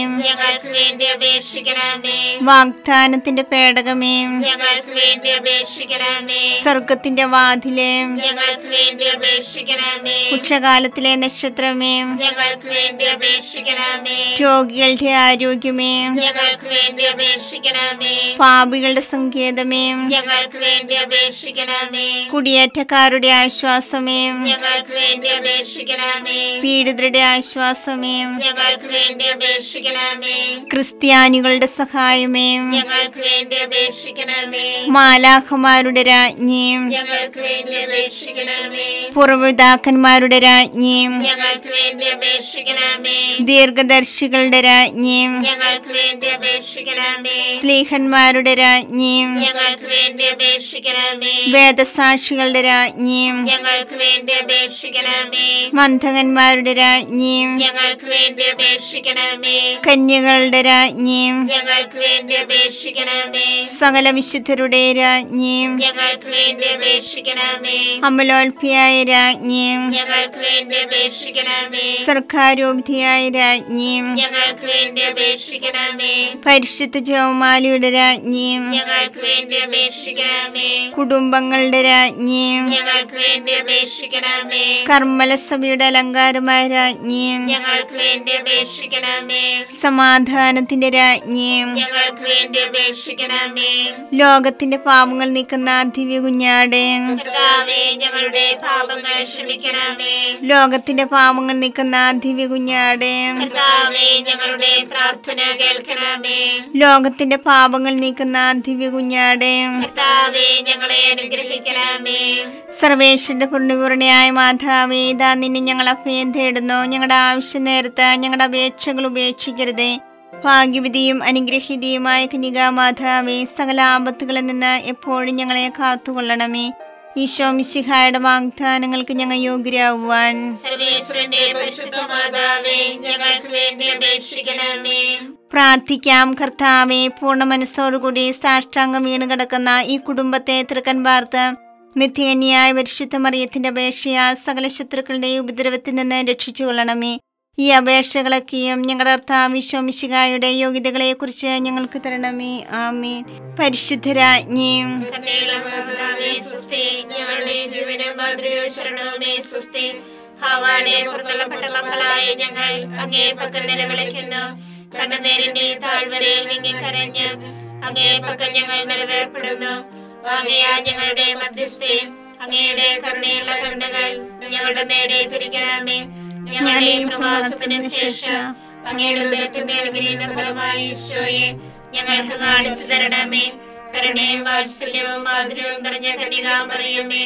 ഞങ്ങൾക്ക് വേണ്ടി അപേക്ഷിക്കണമേ.
വാഗ്ദാനത്തിന്റെ പേടകമേ,
ഞങ്ങൾക്ക് വേണ്ടി അപേക്ഷിക്കണമേ.
സ്വർഗത്തിന്റെ വാതിലേ,
ഞങ്ങൾക്ക് വേണ്ടി അപേക്ഷിക്കണമേ.
ഉച്ചകാലത്തിലെ നക്ഷത്രമേ,
ഞങ്ങൾക്ക് വേണ്ടി അപേക്ഷിക്കണമേ.
രോഗികളുടെ ആരോഗ്യമേ,
ഞങ്ങൾക്ക് വേണ്ടി അപേക്ഷിക്കണമേ.
പാപികളുടെ സങ്കേതമേ,
ഞങ്ങൾക്ക് വേണ്ടി അപേക്ഷിക്കണമേ.
കുടിയേറ്റക്കാരുടെ ആശ്വാസമേ,
ഞങ്ങൾക്ക് വേണ്ടി അപേക്ഷിക്കണമേ.
പീഡിതരുടെ ആശ്വാസമേ,
ഞങ്ങൾക്ക് വേണ്ടി അപേക്ഷിക്കണമേ.
ക്രിസ്ത്യാനികളുടെ സഹായമേ,
ഞങ്ങൾക്ക് വേണ്ടി അപേക്ഷിക്കണമേ.
മാലാഖമാരുടെ രാജ്ഞി,
ഞങ്ങൾക്ക് വേണ്ടി അപേക്ഷിക്കണമേ.
പൂർവ്വപിതാക്കന്മാരുടെ രാജ്ഞി,
ഞങ്ങൾക്ക് വേണ്ടി അപേക്ഷിക്കണമേ.
ദീർഘദർശികളുടെ രാജ്ഞി,
ഞങ്ങൾക്ക് വേണ്ടി അപേക്ഷിക്കണമേ.
സ്ലീഹന്മാരുടെ രാജ്ഞി,
ഞങ്ങൾക്ക് വേണ്ടി അപേക്ഷിക്കണമേ.
വേദസാക്ഷികളുടെ രാജ്ഞി,
ഞങ്ങൾക്ക് വേണ്ടി അപേക്ഷിക്കണമേ.
മന്ധകന്മാരുടെ രാജ്ഞി,
ഞങ്ങൾക്ക് വേണ്ടി അപേക്ഷിക്കണമേ.
കന്യകളുടെ രാജ്ഞി,
ഞങ്ങൾക്ക് വേണ്ടി അപേക്ഷിക്കണമേ.
സകല വിശുദ്ധരുടെ രാജ്ഞി,
ഞങ്ങൾക്ക് വേണ്ടി അപേക്ഷിക്കണമേ.
അമലോത്ഭയായ രാജ്ഞി,
ഞങ്ങൾക്ക് വേണ്ടി അപേക്ഷിക്കണമേ.
സർക്കാരോപധിയായ രാജ്ഞി,
ഞങ്ങൾക്ക് വേണ്ടി അപേക്ഷിക്കണമേ.
പരിശുദ്ധ ജപമാലയുടെ രാജ്ഞി,
ഞങ്ങൾക്ക് വേണ്ടി അപേക്ഷിക്കണമേ.
കുടുംബങ്ങളുടെ രാജ്ഞി,
ഞങ്ങൾക്ക് വേണ്ടി അപേക്ഷിക്കണമേ.
കർമ്മലസഭയുടെ അലങ്കാരമായ രാജ്ഞി,
ഞങ്ങൾക്ക് വേണ്ടി അപേക്ഷിക്കണമേ.
സമാധാനത്തിന്റെ രാജ്ഞി,
ഞങ്ങൾക്ക് വേണ്ടി അപേക്ഷിക്കണമേ.
ലോകത്തിന്റെ പാപങ്ങൾ നീക്കുന്ന ദിവ്യ കുഞ്ഞാടേ,
കർത്താവേ, ഞങ്ങളുടെ പാപങ്ങൾ ക്ഷമിക്കണമേ.
ലോകത്തിന്റെ പാപങ്ങൾ നീക്കുന്ന ദിവ്യ കുഞ്ഞാടേ,
കർത്താവേ, ഞങ്ങളുടെ പ്രാർത്ഥന കേൾക്കണമേ.
ലോകത്തിന്റെ പാപങ്ങൾ നീക്കുന്ന ദിവ്യ കുഞ്ഞാടേ,
കർത്താവേ, ഞങ്ങളെ അനുഗ്രഹിക്കണമേ.
സർവേശ്വരന്റെ പുണ്യപൂർണയായ മാതാവേ, ഇതാ നിന്നെ ഞങ്ങൾ അഭയം തേടുന്നു. ഞങ്ങളുടെ ആവശ്യ നേരത്ത് ഞങ്ങളുടെ അപേക്ഷകൾ ഉപേക്ഷിക്കരുതേ. ഭാഗ്യവതിയും അനുഗ്രഹീതയുമായ കന്യകാമാതാവേ, സകല ആപത്തുകളിൽ നിന്ന് എപ്പോഴും ഞങ്ങളെ കാത്തുകൊള്ളണമേ. ഈശോ മിശിഹായുടെ വാഗ്ദാനങ്ങൾക്ക് ഞങ്ങൾ യോഗ്യരാകുവാൻ
സർവേശ്വരന്റെ പരിശുദ്ധ മാതാവേ, ഞങ്ങൾക്ക് വേണ്ടി അപേക്ഷിക്കണമേ.
പ്രാർത്ഥിക്കാം. കർത്താവേ, പൂർണ്ണ മനസ്സോടുകൂടി സാഷ്ടാംഗം വീണ് കിടക്കുന്ന ഈ കുടുംബത്തെ തൃക്കൻ പാർത്ത് നിത്യകന്യായ പരിശുദ്ധ മറിയത്തിന്റെ അപേക്ഷയാൽ സകല ശത്രുക്കളുടെ ഉപദ്രവത്തിൽ നിന്ന് രക്ഷിച്ചു കൊള്ളണമേ. ഈ അപേക്ഷകളൊക്കെയും ഞങ്ങളുടെ കർത്താവ് ഈശോ മിശിഹായുടെ യോഗ്യതകളെ കുറിച്ച് ഞങ്ങൾക്ക് തരണമേ. ആമേൻ. പരിശുദ്ധരാജ്ഞി,
കരുണയുള്ള മാതാവേ, സ്വസ്തി. ഞങ്ങളുടെ ജീവനും മാതൃകയും ശരണവുമേ, സ്വസ്തി. ഹവ്വായുടെ പുറത്തള്ളപ്പെട്ട മക്കളായ ഞങ്ങൾ അങ്ങേ പക്കൽ നിലവിളിക്കുന്നു. കണ്ണുനീരിന്റെ താഴ്വരയിൽ വിങ്ങിക്കരഞ്ഞ് അങ്ങേ പക്കൽ ഞങ്ങൾ നിലവേർപ്പെടുന്നു. ആകയാ ഞങ്ങളുടെ മധ്യസ്ഥേ, അങ്ങയുടെ കരുണയുള്ള കണ്ണുകൾ ഞങ്ങളുടെ നേരെ തിരിക്കണമേ. ഞങ്ങളുടെ പ്രവാസത്തിന് ശേഷം അങ്ങയുടെ ഉദരത്തിന്റെ അനുഗ്രഹീത ഫലമായി ഈശോയെ ഞങ്ങൾക്ക് കാണിച്ചു തരണമേ. കരുണയും വാത്സല്യവും മാധുര്യവും നിറഞ്ഞ കന്യകാമറിയമേ,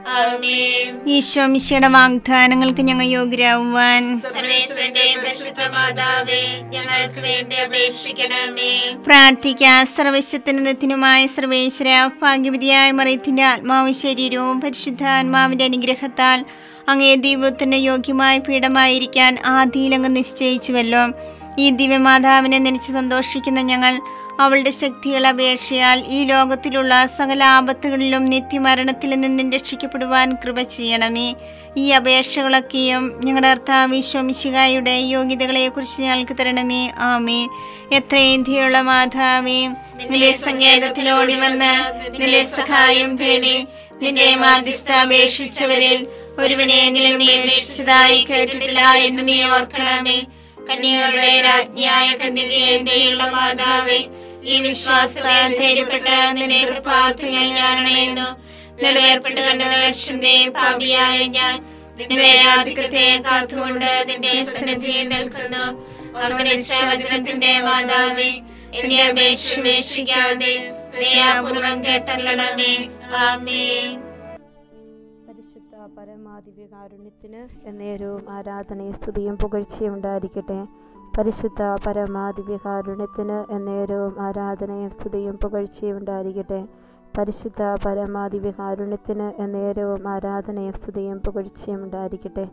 ആമേൻ.
ഈശോ മിശിഹായുടെ വാഗ്ദാനങ്ങൾക്ക് ഞങ്ങൾ യോഗ്യരാകുവാൻ
സർവേശ്വരന്റെ പരിശുദ്ധ മാതാവേ, ഞങ്ങൾക്ക് വേണ്ടി അപേക്ഷിക്കണമേ.
പ്രാർത്ഥിക്കാം. സർവശക്തനുമായ സർവേശ്വര, ഭാഗ്യവതിയായ മറിയത്തിന്റെ ആത്മാവും ശരീരവും പരിശുദ്ധാത്മാവിന്റെ അനുഗ്രഹത്താൽ അങ്ങേ ദൈവത്തിന് യോഗ്യമായ പീഠമായിരിക്കാൻ ആദിയിലങ്ങ് നിശ്ചയിച്ചുവല്ലോ. ഈ ദിവ്യമാതാവിനെ നനച്ച് സന്തോഷിക്കുന്ന ഞങ്ങൾ അവളുടെ ശക്തികൾ അപേക്ഷയാൽ ഈ ലോകത്തിലുള്ള സകല ആപത്തുകളിലും നിത്യമരണത്തിൽ നിന്നും രക്ഷിക്കപ്പെടുവാൻ കൃപ ചെയ്യണമേ. ഈ അപേക്ഷകളൊക്കെയും ഞങ്ങളുടെ കർത്താവ് ഈശോ മിശിഹായുടെ യോഗ്യതകളെ കുറിച്ച് ഞങ്ങൾക്ക് തരണമേ. ആമേൻ. എത്രയും ധീയുള്ള മാതാവേ, നിന്റെ സങ്കേതത്തിലോടി വന്ന് നിന്റെ സഹായം തേടി നിന്റെ മാധ്യസ്ഥ അപേക്ഷിച്ചവരിൽ ഒരുവനെങ്കിലും നീ ഉപേക്ഷിച്ചതായി കേട്ടിട്ടില്ല എന്ന് നീ ഓർക്കണമേ.
കന്യകളുടെ രാജ്ഞിയായ കന്യകയുള്ള മാതാവേ, ഈ വിശ്വാസത്താൽ ധൈര്യപ്പെട്ട് നിന്റെ കൃപാർത്ഥങ്ങൾ ഞാൻ അണയുന്നു. നിലവേർപ്പെട്ട് കണ്ടുവേ പാപിയായ ഞാൻ നിന്റെ ആധിക്യത്തെ കാത്തുകൊണ്ട് നിന്റെ സന്നിധിയിൽ നിൽക്കുന്നു. അങ്ങനെ വചനത്തിന്റെ മാതാവേ, എന്റെ അപേക്ഷ ഉപേക്ഷിക്കാതെ ദയാപൂർവം കേട്ടല്ലണമേ. ആമേൻ.
പരിശുദ്ധ പരമാദിവ്യകാരുണ്യത്തിന് എന്നേരവും ആരാധനയും സ്തുതിയും പുകഴ്ചയും ഉണ്ടായിരിക്കട്ടെ. പരിശുദ്ധ പരമാദിവ്യകാരുണ്യത്തിന് എന്നേരവും ആരാധനയും സ്തുതിയും പുകഴ്ചയും ഉണ്ടായിരിക്കട്ടെ. പരിശുദ്ധ പരമാദിവ്യകാരുണ്യത്തിന് എന്നേരവും ആരാധനയും സ്തുതിയും പുകഴ്ചയും ഉണ്ടായിരിക്കട്ടെ.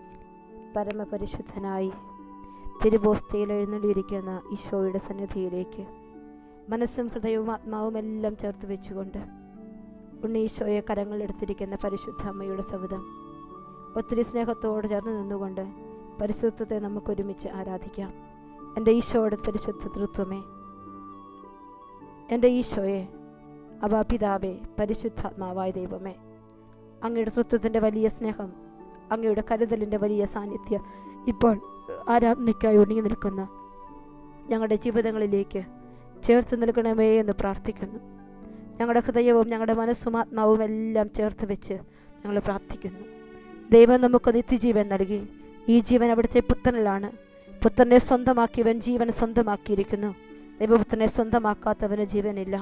പരമപരിശുദ്ധനായി തിരുവോസ്തിയിൽ എഴുന്നള്ളിയിരിക്കുന്ന ഈശോയുടെ സന്നിധിയിലേക്ക് മനസ്സും ഹൃദയവും ആത്മാവും എല്ലാം ചേർത്ത് വെച്ചുകൊണ്ട് ഉണ്ണീശോയെ കരങ്ങളെടുത്തിരിക്കുന്ന പരിശുദ്ധ അമ്മയുടെ സവിധം ഒത്തിരി സ്നേഹത്തോട് ചേർന്ന് നിന്നുകൊണ്ട് പരിശുദ്ധത്തെ നമുക്കൊരുമിച്ച് ആരാധിക്കാം. എൻ്റെ ഈശോയുടെ പരിശുദ്ധ തൃത്വമേ, എൻ്റെ ഈശോയെ, അവ പിതാവേ, പരിശുദ്ധാത്മാവായ ദൈവമേ, അങ്ങയുടെ തൃത്വത്തിൻ്റെ വലിയ സ്നേഹം, അങ്ങയുടെ കരുതലിൻ്റെ വലിയ സാന്നിധ്യം ഇപ്പോൾ ആരാധനയ്ക്കായി ഒടുങ്ങി നിൽക്കുന്ന ഞങ്ങളുടെ ജീവിതങ്ങളിലേക്ക് ചേർത്ത് നിൽക്കണമേ എന്ന് പ്രാർത്ഥിക്കുന്നു. ഞങ്ങളുടെ ഹൃദയവും ഞങ്ങളുടെ മനസ്സും ആത്മാവും എല്ലാം ചേർത്ത് വെച്ച് ഞങ്ങൾ പ്രാർത്ഥിക്കുന്നു. ദൈവം നമുക്ക് നിത്യജീവൻ നൽകി. ഈ ജീവൻ അവിടുത്തെ പുത്രനിലാണ്. പുത്രനെ സ്വന്തമാക്കിയവൻ ജീവൻ സ്വന്തമാക്കിയിരിക്കുന്നു. ദൈവപുത്രനെ സ്വന്തമാക്കാത്തവന് ജീവനില്ല.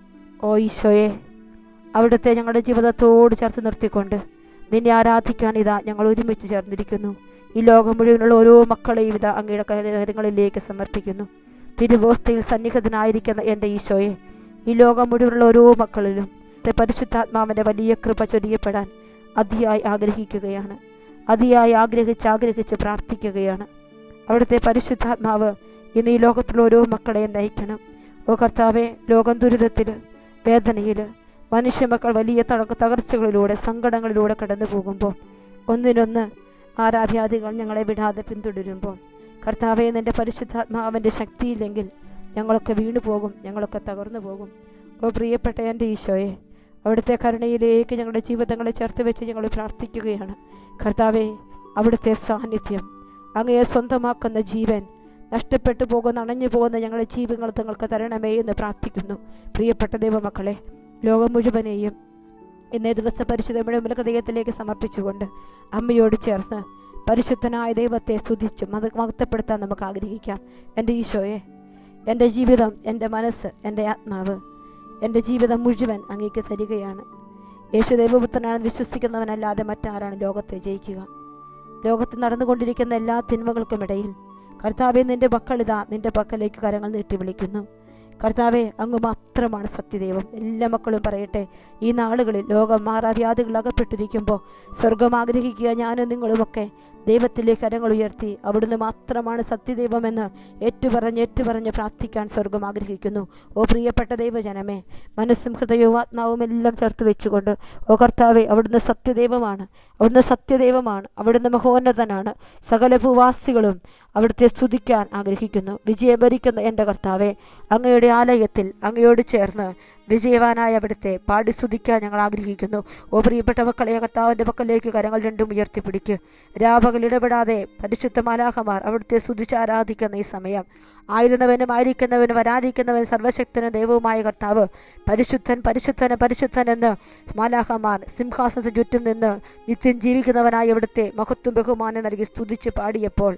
ഓ ഈശോയെ, അവിടുത്തെ ഞങ്ങളുടെ ജീവിതത്തോട് ചേർത്ത് നിർത്തിക്കൊണ്ട് നിന്നെ ആരാധിക്കാൻ ഇതാ ഞങ്ങൾ ഒരുമിച്ച് ചേർന്നിരിക്കുന്നു. ഈ ലോകം മുഴുവനുള്ള ഓരോ മക്കളെയും ഇതാ അങ്ങയുടെ കാര്യങ്ങളിലേക്ക് സമർപ്പിക്കുന്നു. തിരുവോസ്തയിൽ സന്നിഹിതനായിരിക്കുന്ന എൻ്റെ ഈശോയെ, ഈ ലോകം മുഴുവനുള്ള ഓരോ മക്കളിലും പരിശുദ്ധാത്മാവിൻ്റെ വലിയ കൃപ ചൊരിയപ്പെടാൻ അതിയായി ആഗ്രഹിക്കുകയാണ്. അതിയായി ആഗ്രഹിച്ച് പ്രാർത്ഥിക്കുകയാണ്. അവിടുത്തെ പരിശുദ്ധാത്മാവ് ഇന്ന് ഈ ലോകത്തിലുള്ള ഓരോ മക്കളെയും നയിക്കണം. ഓ കർത്താവെ, ലോകം ദുരിതത്തിൽ, വേദനയിൽ, മനുഷ്യ മക്കൾ വലിയ തകർച്ചകളിലൂടെ, സങ്കടങ്ങളിലൂടെ കടന്നു പോകുമ്പോൾ, ഒന്നിനൊന്ന് മാറാവ്യാധികൾ ഞങ്ങളെ വിടാതെ പിന്തുടരുമ്പോൾ, കർത്താവെ, നിൻ്റെ പരിശുദ്ധാത്മാവിൻ്റെ ശക്തിയില്ലെങ്കിൽ ഞങ്ങളൊക്കെ വീണു പോകും, ഞങ്ങളൊക്കെ തകർന്നു പോകും. ഓ പ്രിയപ്പെട്ട എൻ്റെ ഈശോയെ, അവിടുത്തെ കരുണയിലേക്ക് ഞങ്ങളുടെ ജീവിതങ്ങളെ ചേർത്ത് വെച്ച് ഞങ്ങൾ പ്രാർത്ഥിക്കുകയാണ്. കർത്താവെ, അവിടുത്തെ സാന്നിധ്യം, അങ്ങയെ സ്വന്തമാക്കുന്ന ജീവൻ, നഷ്ടപ്പെട്ടു പോകുന്ന, അണഞ്ഞു പോകുന്ന ഞങ്ങളുടെ ജീവിതങ്ങൾ നിങ്ങൾക്ക് തരണമേ എന്ന് പ്രാർത്ഥിക്കുന്നു. പ്രിയപ്പെട്ട ദൈവമക്കളെ, ലോകം മുഴുവനെയും ഇന്നേ ദിവസം പരിശുദ്ധയുടെ ഹൃദയത്തിലേക്ക് സമർപ്പിച്ചുകൊണ്ട് അമ്മയോട് ചേർന്ന് പരിശുദ്ധനായ ദൈവത്തെ സ്തുതിച്ചും മഹത്വപ്പെടുത്താൻ നമുക്ക് ആഗ്രഹിക്കാം. എൻ്റെ ഈശോയെ, എൻ്റെ ജീവിതം, എൻ്റെ മനസ്സ്, എൻ്റെ ആത്മാവ്, എൻ്റെ ജീവിതം മുഴുവൻ അങ്ങേക്ക് തരികയാണ്. യേശു ദൈവപുത്രനാണെന്ന് വിശ്വസിക്കുന്നവനല്ലാതെ മറ്റാരാണ് ലോകത്തെ ജയിക്കുക? ലോകത്ത് നടന്നുകൊണ്ടിരിക്കുന്ന എല്ലാ തിന്മകൾക്കുമിടയിൽ കർത്താവെ, നിൻ്റെ മക്കളിതാ നിൻ്റെ പക്കലേക്ക് കരങ്ങൾ നീട്ടി വിളിക്കുന്നു. കർത്താവെ, അങ്ങ് മാത്രമാണ് സത്യദൈവം. എല്ലാ മക്കളും പറയട്ടെ, ഈ നാളുകളിൽ ലോകം മാറാവ്യാധികൾ അകപ്പെട്ടിരിക്കുമ്പോൾ സ്വർഗം ആഗ്രഹിക്കുക ഞാനും നിങ്ങളുമൊക്കെ ദൈവത്തിലേക്ക് കരങ്ങൾ ഉയർത്തി അവിടുന്ന് മാത്രമാണ് സത്യദൈവമെന്ന് ഏറ്റുപറഞ്ഞ് പ്രാർത്ഥിക്കാൻ സ്വർഗം ആഗ്രഹിക്കുന്നു. ഓ പ്രിയപ്പെട്ട ദൈവജനമേ, മനസ്സും ഹൃദയവും ആത്മാവും എല്ലാം ചേർത്ത് വെച്ചുകൊണ്ട്, ഓ കർത്താവെ, അവിടുന്ന് സത്യദൈവമാണ്, അവിടുന്ന് സത്യദൈവമാണ്, അവിടുന്ന് മഹോന്നതനാണ്. സകല ഭൂവാസികളും അവിടുത്തെ സ്തുതിക്കാൻ ആഗ്രഹിക്കുന്നു. വിജയം ഭരിക്കുന്ന എൻ്റെ കർത്താവെ, അങ്ങയുടെ ആലയത്തിൽ അങ്ങയോട് ചേർന്ന് വിജയവാനായ അവിടുത്തെ പാടി സ്തുതിക്കാൻ ഞങ്ങൾ ആഗ്രഹിക്കുന്നു. ഓ പ്രിയപ്പെട്ട മക്കളെ, കർത്താവിൻ്റെ പക്കലേക്ക് കരങ്ങൾ രണ്ടും ഉയർത്തിപ്പിടിക്കുക. രാപകൽ ഇടപെടാതെ പരിശുദ്ധ മാലാഖമാർ അവിടുത്തെ സ്തുതിച്ച് ആരാധിക്കുന്ന ഈ സമയം, ആയിരുന്നവനും ആയിരിക്കുന്നവനും വരാതിരിക്കുന്നവൻ സർവശക്തനും ദൈവവുമായ കർത്താവ് പരിശുദ്ധൻ പരിശുദ്ധൻ പരിശുദ്ധൻ എന്ന് മാലാഖമാർ സിംഹാസനത്തിന് ചുറ്റും നിന്ന് നിത്യം ജീവിക്കുന്നവനായ അവിടുത്തെ മഹത്വം ബഹുമാനം നൽകി സ്തുതിച്ച് പാടിയപ്പോൾ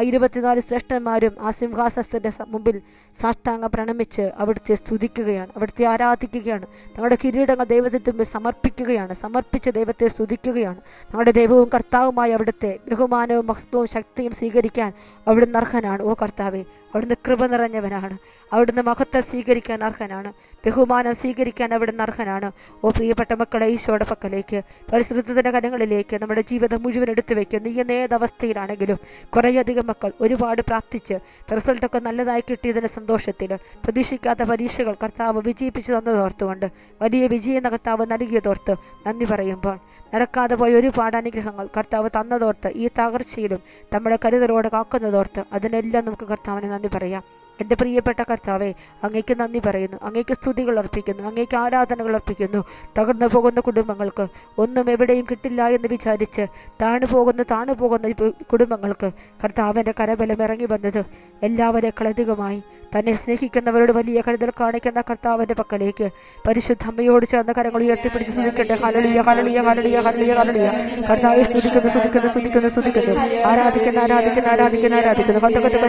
24 ശ്രേഷ്ഠന്മാരും ആ സിംഹാസനത്തിന്റെ മുമ്പിൽ സാഷ്ടാംഗം പ്രണമിച്ച് അവിടുത്തെ സ്തുതിക്കുകയാണ്, അവിടുത്തെ ആരാധിക്കുകയാണ്. തങ്ങളുടെ കിരീടങ്ങൾ ദൈവത്തിന് മുമ്പിൽ സമർപ്പിക്കുകയാണ്, സമർപ്പിച്ച് ദൈവത്തെ സ്തുതിക്കുകയാണ്. നമ്മുടെ ദൈവവും കർത്താവുമായി അവിടുത്തെ ബഹുമാനവും മഹത്വവും ശക്തിയും സ്വീകരിക്കാൻ അവിടുന്ന് അർഹനാണ്. ഓ കർത്താവെ, അവിടുന്ന് കൃപ നിറഞ്ഞവനാണ്, അവിടുന്ന് മഹത്വം സ്വീകരിക്കാൻ അർഹനാണ്, ബഹുമാനം സ്വീകരിക്കാൻ അവിടുന്ന് അർഹനാണ്. ഓ പ്രിയപ്പെട്ട മക്കളെ, ഈശോയുടെ പക്കലേക്ക്, പരിശുദ്ധത്തിന്റെ കരങ്ങളിലേക്ക് നമ്മുടെ ജീവിതം മുഴുവൻ എടുത്തു വയ്ക്കും. നീ എന്ന ഏതവസ്ഥയിലാണെങ്കിലും കുറേയധികം മക്കൾ ഒരുപാട് പ്രാർത്ഥിച്ച് റിസൾട്ടൊക്കെ നല്ലതായി കിട്ടിയതിൻ്റെ സന്തോഷത്തിൽ പ്രതീക്ഷിക്കാത്ത പരീക്ഷകൾ കർത്താവ് വിജയിപ്പിച്ചു തന്നതോർത്തുകൊണ്ട്, വലിയ വിജയം കർത്താവ് നൽകിയതോർത്ത് നന്ദി പറയുമ്പോൾ, നടക്കാതെ പോയ ഒരുപാട് അനുഗ്രഹങ്ങൾ കർത്താവ് തന്നതോർത്ത് ഈ തകർച്ചയിലും നമ്മളെ കരുതലോടെ കാക്കുന്നതോർത്ത് അതിനെല്ലാം നമുക്ക് കർത്താവിന് നന്ദി പറയാം. എൻ്റെ പ്രിയപ്പെട്ട കർത്താവെ, അങ്ങേക്ക് നന്ദി പറയുന്നു, അങ്ങേക്ക് സ്തുതികൾ അർപ്പിക്കുന്നു, അങ്ങേക്ക് ആരാധനകൾ അർപ്പിക്കുന്നു. തകർന്നു പോകുന്ന കുടുംബങ്ങൾക്ക്, ഒന്നും എവിടെയും കിട്ടില്ല എന്ന് വിചാരിച്ച് താണു പോകുന്ന കുടുംബങ്ങൾക്ക് കർത്താവിൻ്റെ കരബലം ഇറങ്ങി വന്നത് എല്ലാവരെക്കാൾ അധികമായി തന്നെ സ്നേഹിക്കുന്നവരോട് വലിയ കരുതൽ കാണിക്കുന്ന കർത്താവിൻ്റെ പക്കലേക്ക് പരിശുദ്ധ അമ്മയോട് ചേർന്ന കരങ്ങൾ ഉയർത്തിപ്പിടിച്ച് സ്തുതിക്കട്ടെ. ഹല്ലേലൂയ ഹല്ലേലൂയ ഹല്ലേലൂയ ഹല്ലേലൂയ ഹല്ലേലൂയ. കർത്താവെ സ്തുതിക്കുന്നു സ്തുതിക്കുന്നു സ്തുതിക്കുന്നു സ്തുതിക്കുന്നു ആരാധിക്കുന്നു ആരാധിക്കുന്നു ആരാധിക്കുന്നു ആരാധിക്കുന്നു.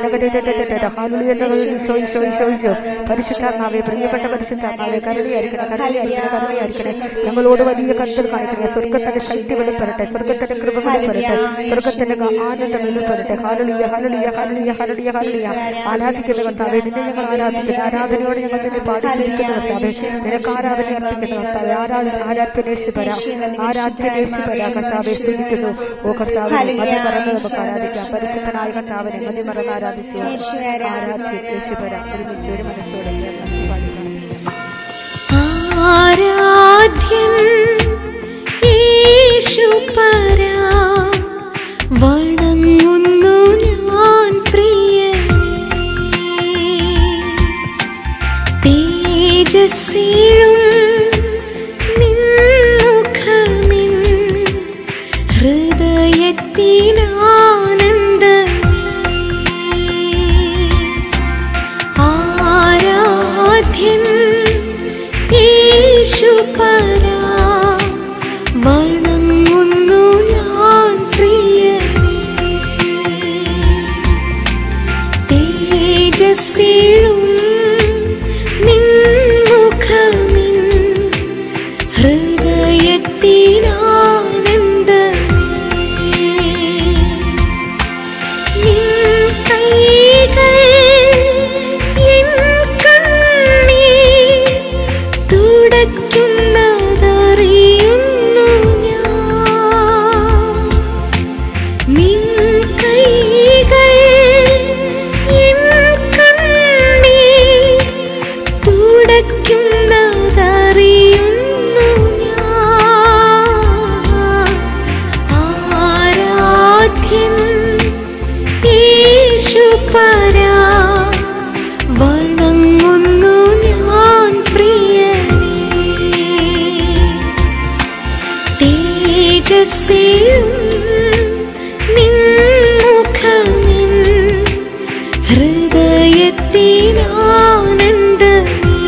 പരിശുദ്ധാത്മാവേ, പ്രിയപ്പെട്ട പരിശുദ്ധാത്മാവേ, കരുണയായിരിക്കണം കരുണയായിരിക്കണം കരുണയായിരിക്കണേ. ഞങ്ങളോട് വലിയ കരുതൽ കാണിക്കണേ. സ്വർഗത്തിന്റെ ശക്തി വെളിപ്പെടട്ടെ, സ്വർഗത്തിന്റെ കൃപ വെളിപ്പെടട്ടെ, സ്വർഗത്തിന്റെ ആനന്ദം വെളിപ്പെടട്ടെ. ഹല്ലേലൂയ ഹല്ലേലൂയ ഹല്ലേലൂയ ഹല്ലേലൂയ ഹല്ലേലൂയ. ആരാധിക്കുന്ന കർത്താവേ, നിന്നെ ഞങ്ങൾ ആരാധിക്കുന്നു, ആരാധനയോടെ ഞങ്ങൾ നിന്നെ പാടി സ്തുതിക്കുന്ന കർത്താവേ, നിനക്ക് ആരാധന അർപ്പിക്കുന്ന കർത്താവേ, ആരാധ്യനേശ്വര ആരാധ്യനേശ്വര കർത്താവേ സ്തുതിക്കുന്നു. ഓ കർത്താവേ, മതി മറന്ന് നമുക്ക് ആരാധിക്കാം. പരിശുദ്ധനായ കർത്താവിനെ മതി മറന്ന് ആരാധിച്ചു ആരാധ്യനേശ്വര ഒരുമിച്ച് ഒരു മനസ്സോടെ
ആരാധ്യൻ യേശുപരാ വണങ്ങുന്നു ഞാൻ പ്രിയനേ. തേജസ്സിലും നിൻമുഖമിൻ ഹൃദയത്തിനാനന്ദമേ. ആരാധ്യൻ യേശുപരാ, വണങ്ങുന്നു ഞാൻ പ്രിയനേ. തേജസ്സിലും നിൻമുഖമിൻ ഹൃദയത്തിനാനന്ദമേ. നിൻ കൈകൾ എൻ കണ്ണീർ തുടയ്ക്കുന്നതറിയുന്നു ഞാൻ. നിൻ കൈകൾ എൻ കണ്ണീർ തുടയ്ക്കുന്നതറിയുന്നു ഞാൻ. ആരാധ്യൻ യേശുപരാ, വണങ്ങുന്നു ഞാൻ പ്രിയനേ. തേജസ്സിലും നിൻമുഖമിൻ ഹൃദയത്തിനാനന്ദമേ.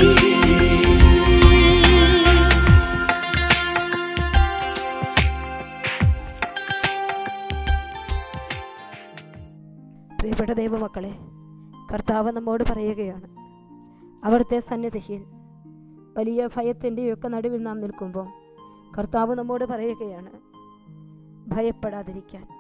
പ്രിയപ്പെട്ട ദൈവമക്കളെ, കർത്താവ് നമ്മോട് പറയുകയാണ്, അവിടുത്തെ സന്നിധിയിൽ വലിയ ഭയത്തിൻ്റെയൊക്കെ നടുവിൽ നാം നിൽക്കുമ്പോൾ കർത്താവ് നമ്മോട് പറയുകയാണ്, ഭയപ്പെടാതിരിക്കാൻ.